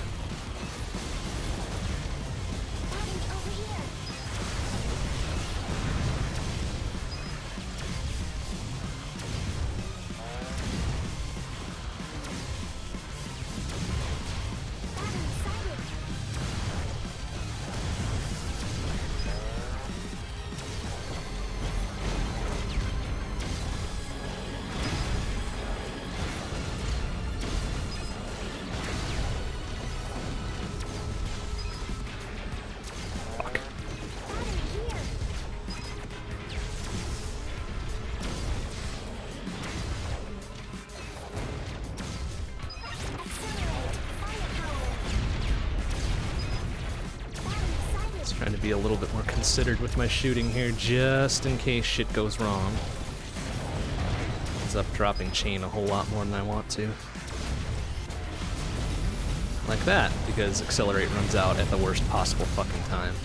Trying to be a little bit more considered with my shooting here, just in case shit goes wrong. Ends up dropping chain a whole lot more than I want to. Like that, because Accelerate runs out at the worst possible fucking time.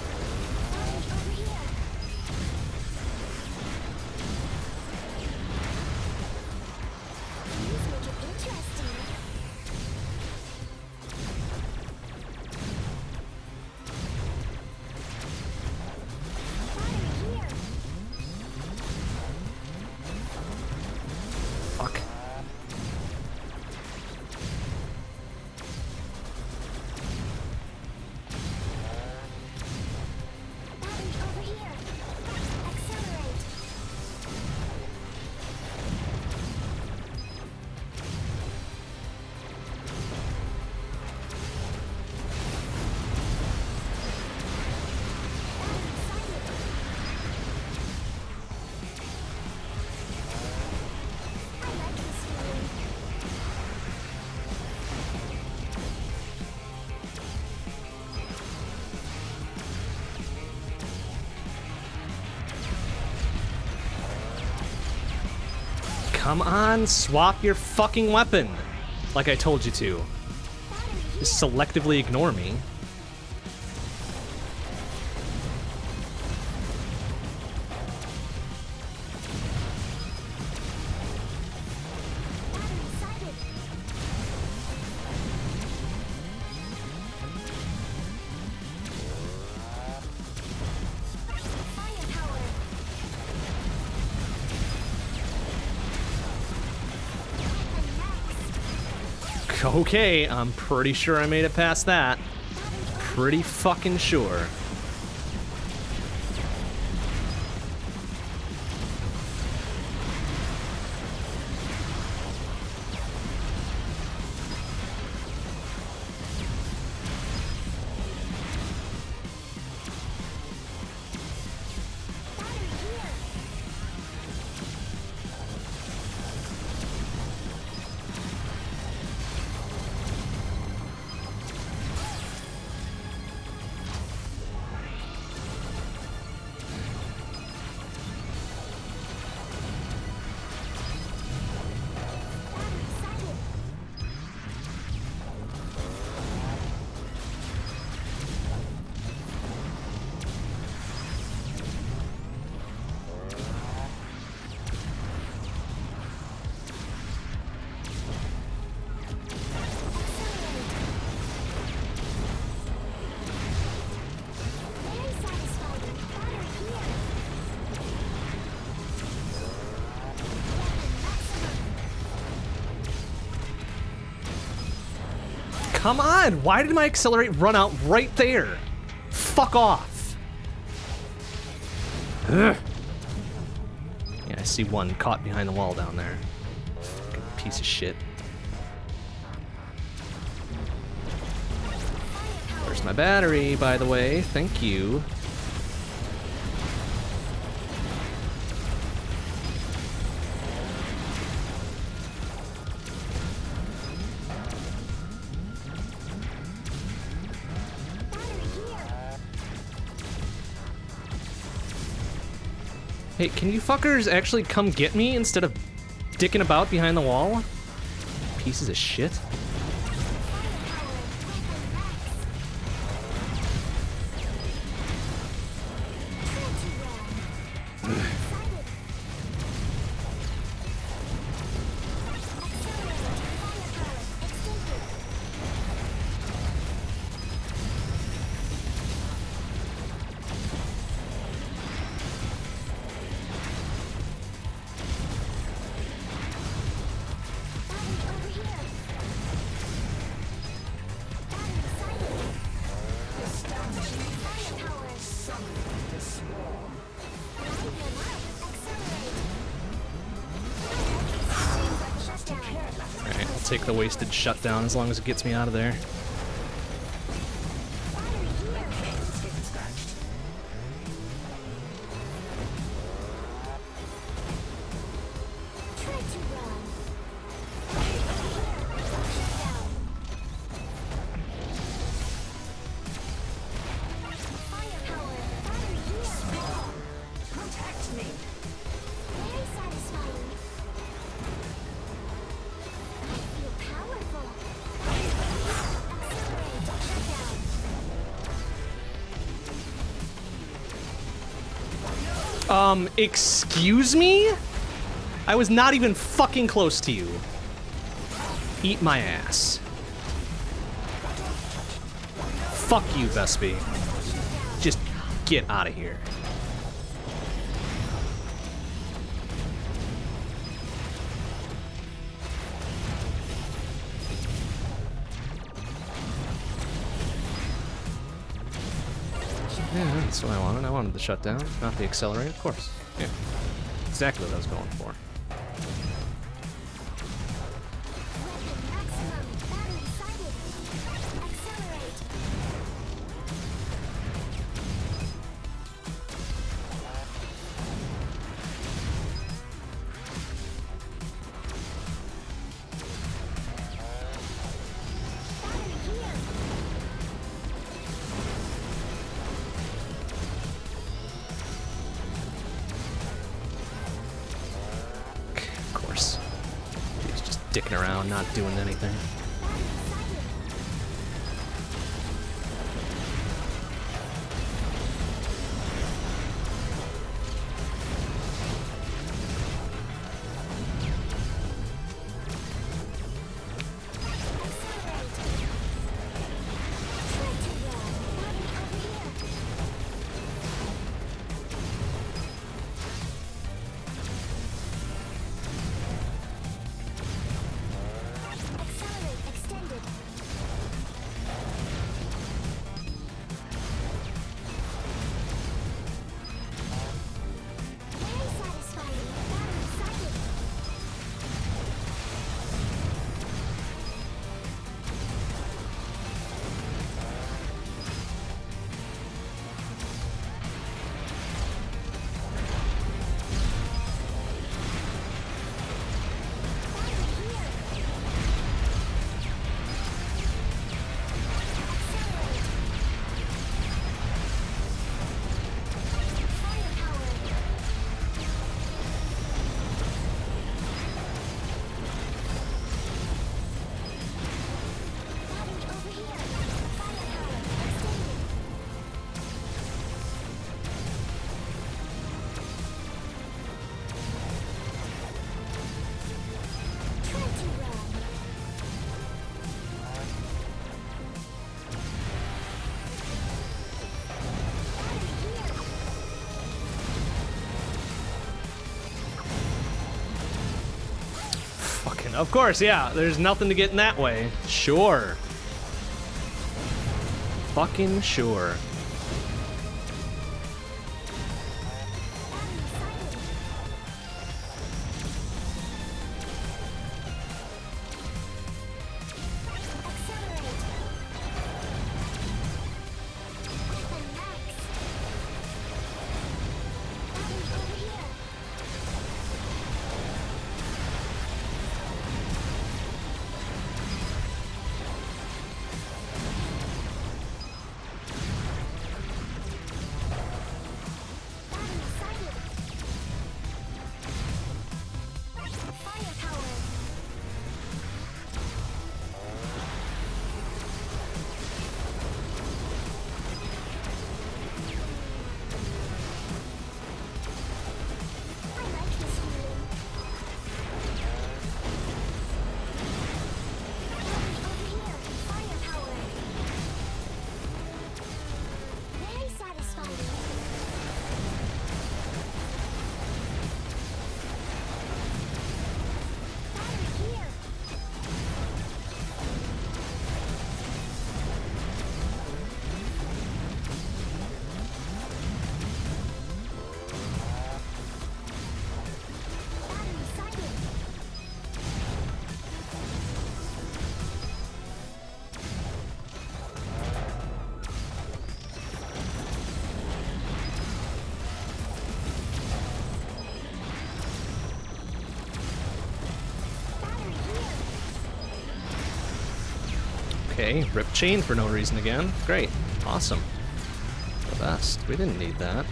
Fuck. Come on, swap your fucking weapon! Like I told you to. Just selectively ignore me. Okay, I'm pretty sure I made it past that. Pretty fucking sure. Come on! Why did my accelerate run out right there? Fuck off! Ugh. Yeah, I see one caught behind the wall down there. Fucking piece of shit. Where's my battery, by the way? Thank you. Hey, can you fuckers actually come get me instead of dicking about behind the wall? Pieces of shit. Take the wasted shutdown as long as it gets me out of there. Excuse me? I was not even fucking close to you. Eat my ass. Fuck you, Vespi. Just get out of here. Yeah, that's what I wanted. I wanted the shutdown, not the accelerate, of course. Yeah. Exactly what I was going for. Dicking around, not doing anything. Of course, yeah. There's nothing to get in that way. Sure. fucking sure. Okay, rip chain for no reason again. Great. Awesome. The best. We didn't need that.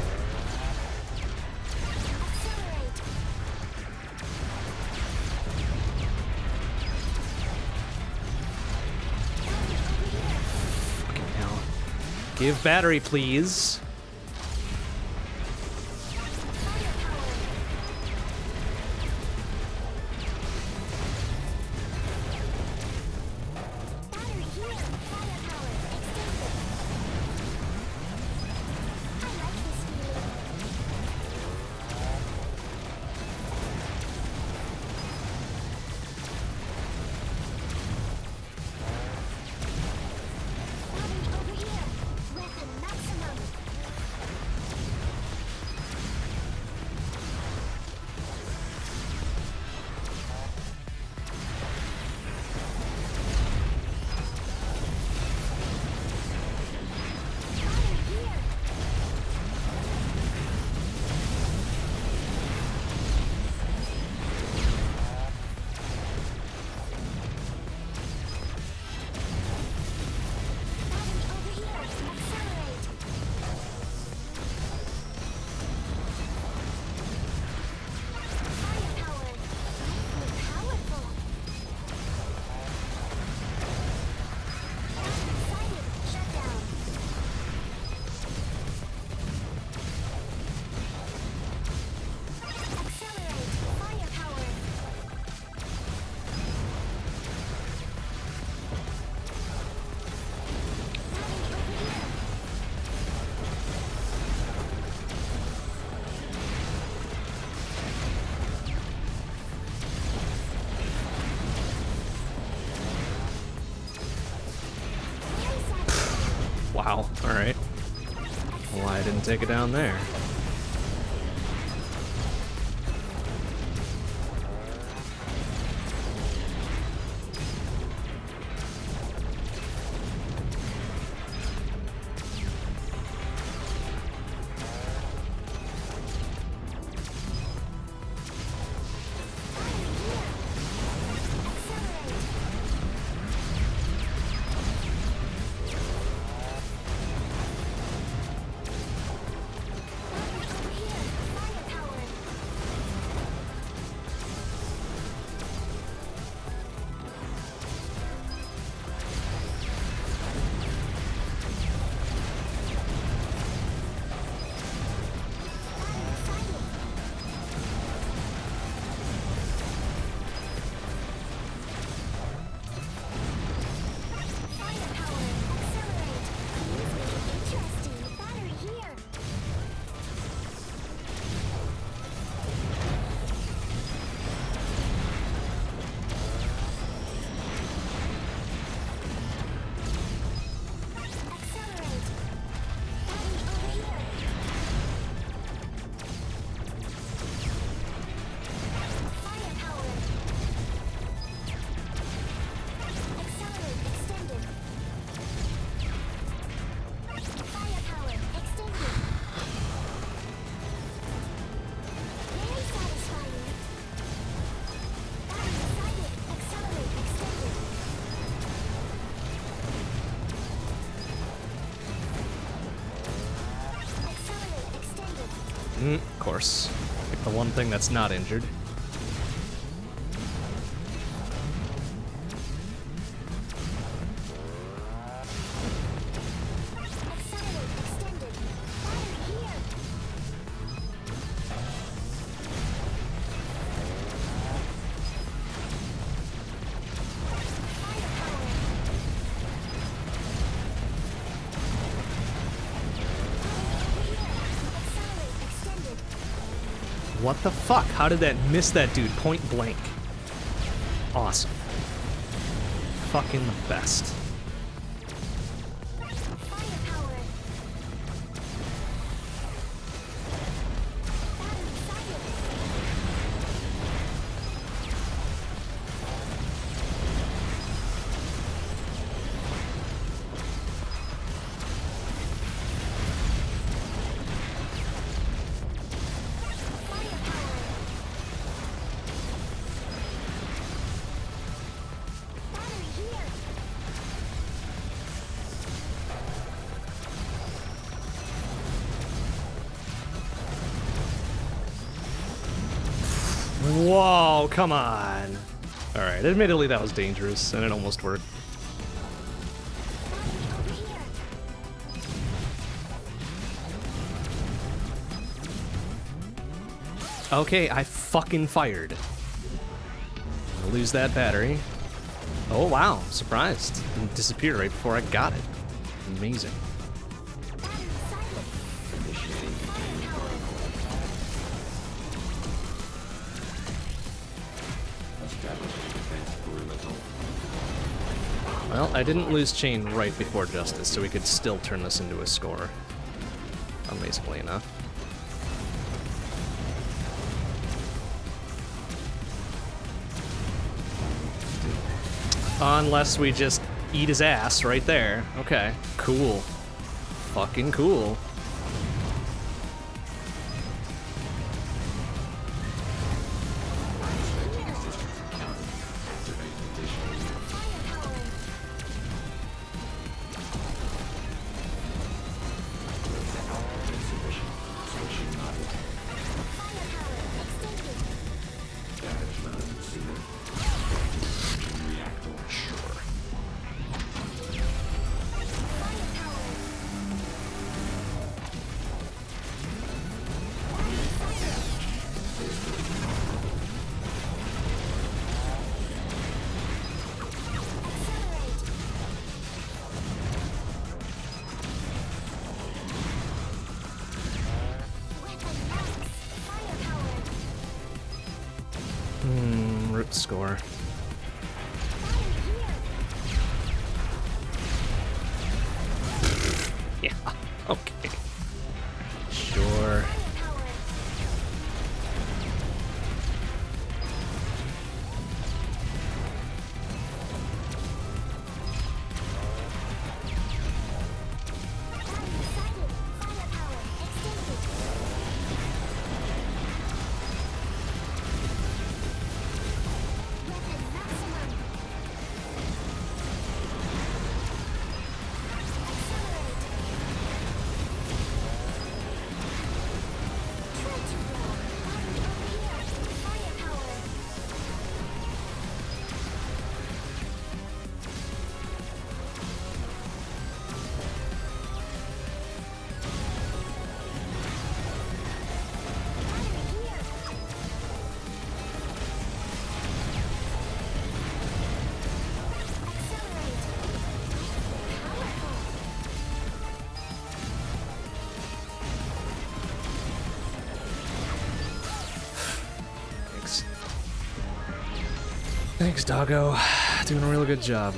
Fucking hell. Give battery, please. Wow, alright. Why I didn't take it down there. Of course. Pick the one thing that's not injured. What the fuck? How did that miss that dude point blank? Awesome. Fucking the best. Whoa, come on. Alright, admittedly that was dangerous, and it almost worked. Okay, I fucking fired. I'll lose that battery. Oh wow, surprised. It disappeared right before I got it. Amazing. Well, I didn't lose chain right before Justice, so we could still turn this into a score. Amazingly enough. Unless we just eat his ass right there. Okay, cool. Fucking cool. Root score. Yeah, okay. Sure. Thanks, doggo. Doing a real good job.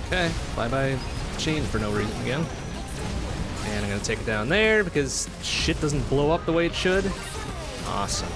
Okay, bye-bye chain for no reason again. And I'm gonna take it down there because shit doesn't blow up the way it should. Awesome.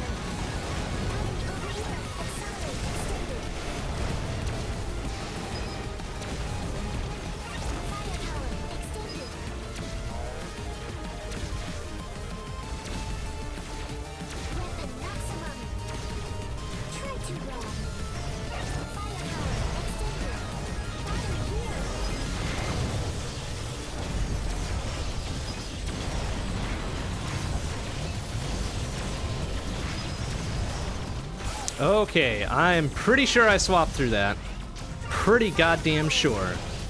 Okay, I'm pretty sure I swapped through that. Pretty goddamn sure.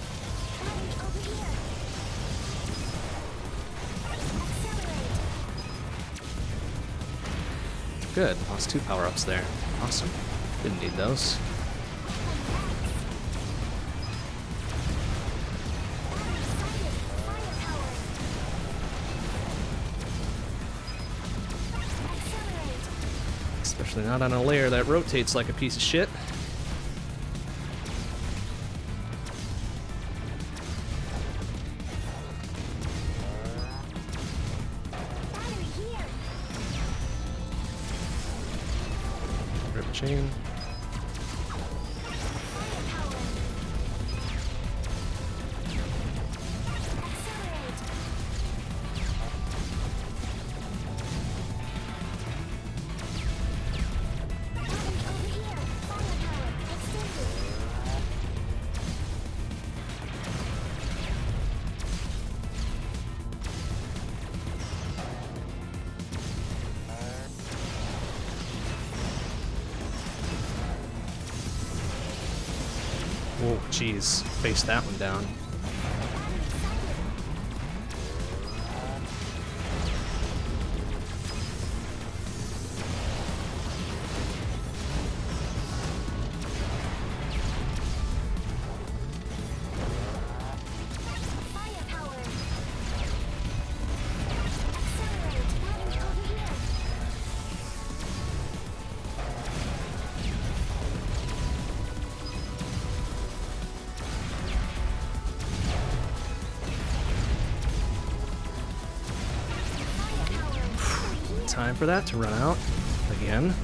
Good, lost 2 power-ups there. Awesome. Didn't need those. Especially not on a layer that rotates like a piece of shit. Rip chain. Oh, jeez. Face that one down. Time for that to run out again.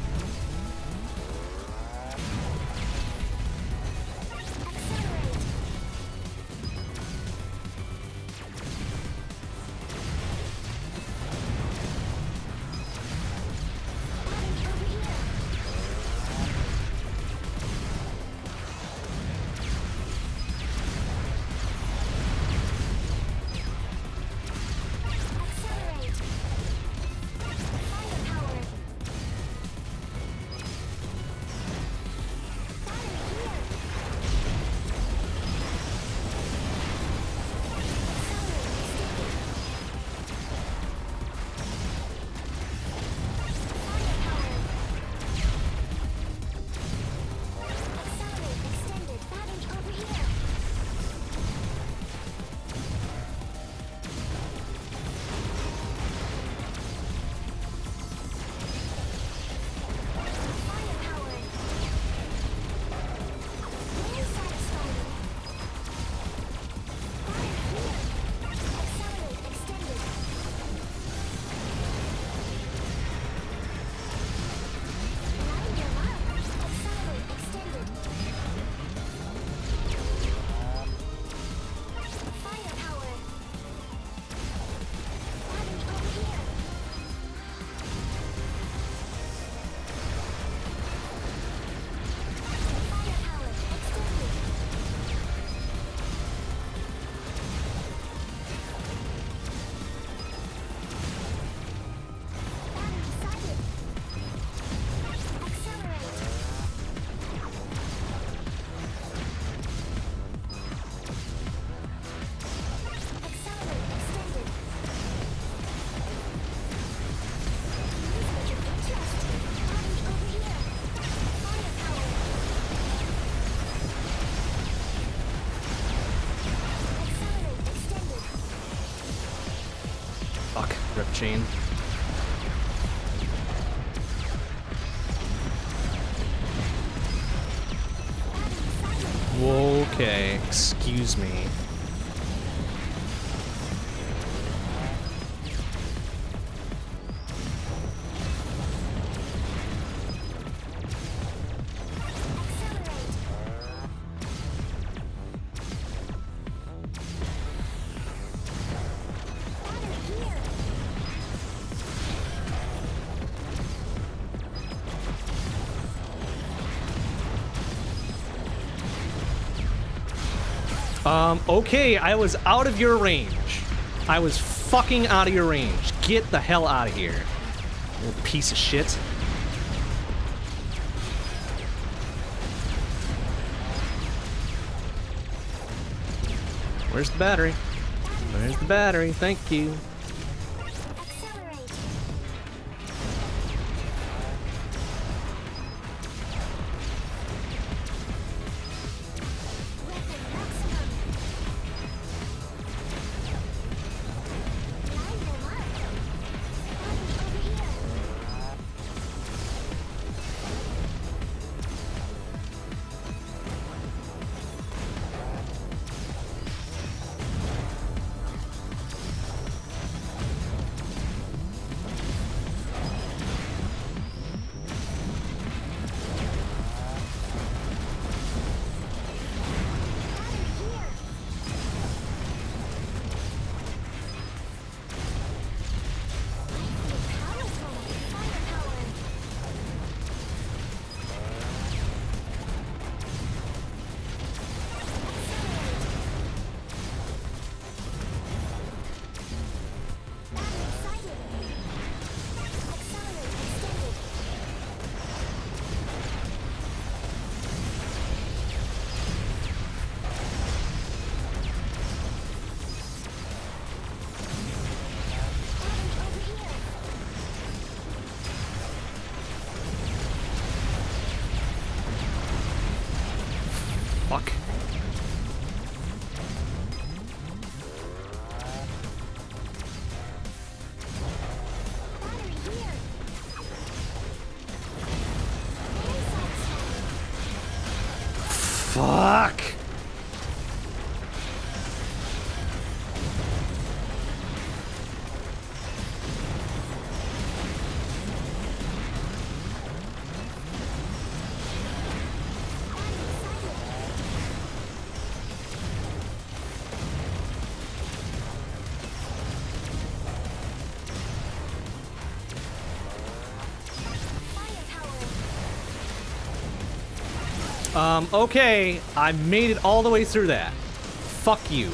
Fuck, rip chain. Okay, excuse me. Okay, I was out of your range. I was fucking out of your range. Get the hell out of here, little piece of shit. Where's the battery? Where's the battery? Thank you. Fuck. Fuck. Okay, I made it all the way through that. Fuck you.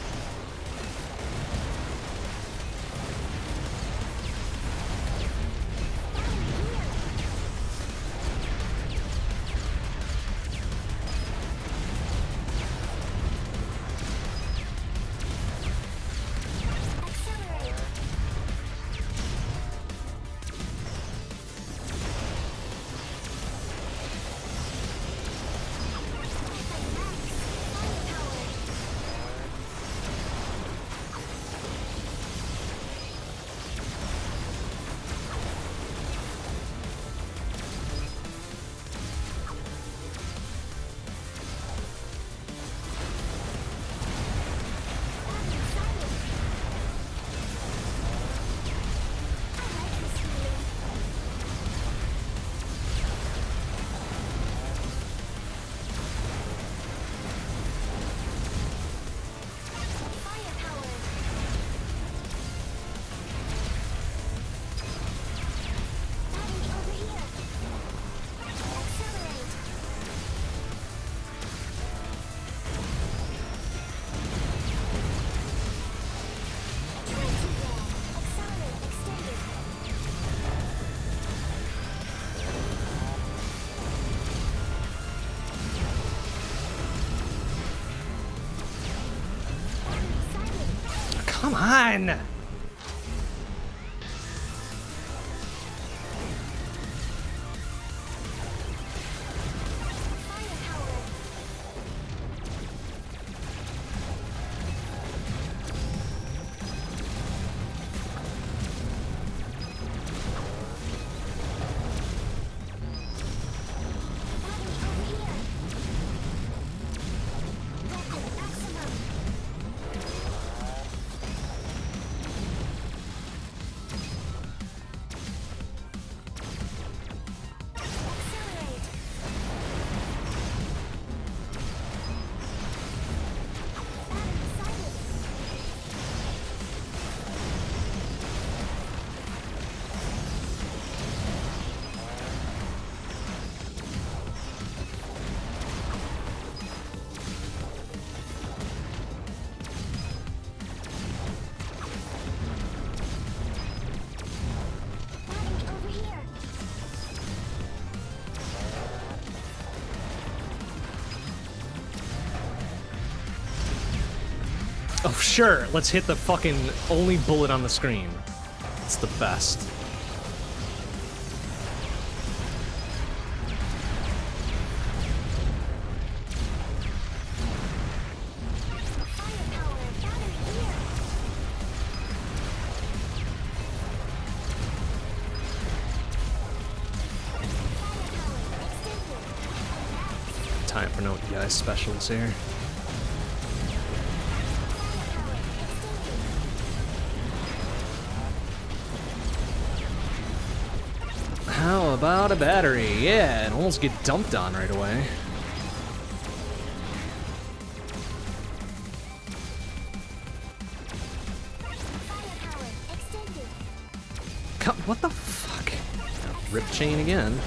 Come on! Oh, sure. Let's hit the fucking only bullet on the screen. It's the best. Time for no EI specials here. How about a battery? Yeah, and almost get dumped on right away. What the fuck? Rip chain again.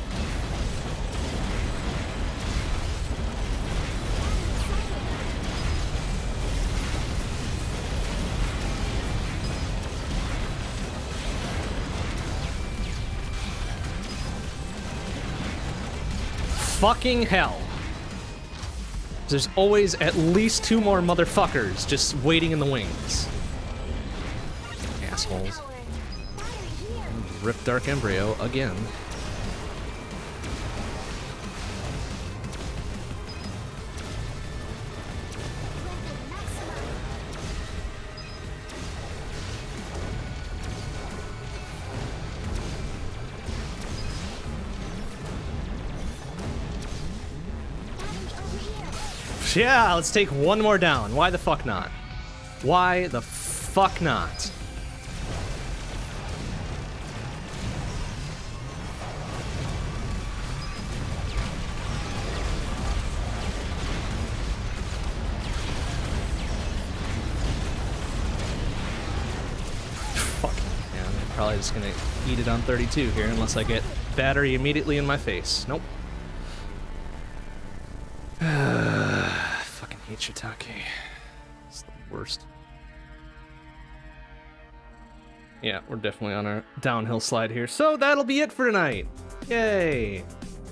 Fucking hell. There's always at least 2 more motherfuckers just waiting in the wings. Assholes. Rip Dark Embryo again. Yeah, let's take one more down. Why the fuck not? Why the fuck not? Fuck. Yeah, I'm probably just gonna eat it on 32 here unless I get battery immediately in my face. Nope. Fucking hate Shiitake. It's the worst. Yeah, we're definitely on our downhill slide here. So that'll be it for tonight. Yay!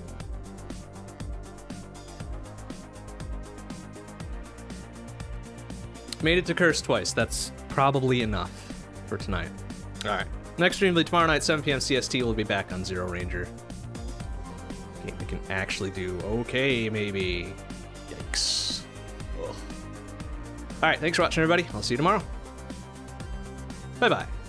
Made it to Curse twice. That's probably enough for tonight. Alright. Next stream will be tomorrow night, 7 p.m. CST. We'll be back on Zero Ranger. Game we can actually do okay, maybe. Yikes. Ugh. Alright, thanks for watching, everybody. I'll see you tomorrow. Bye-bye.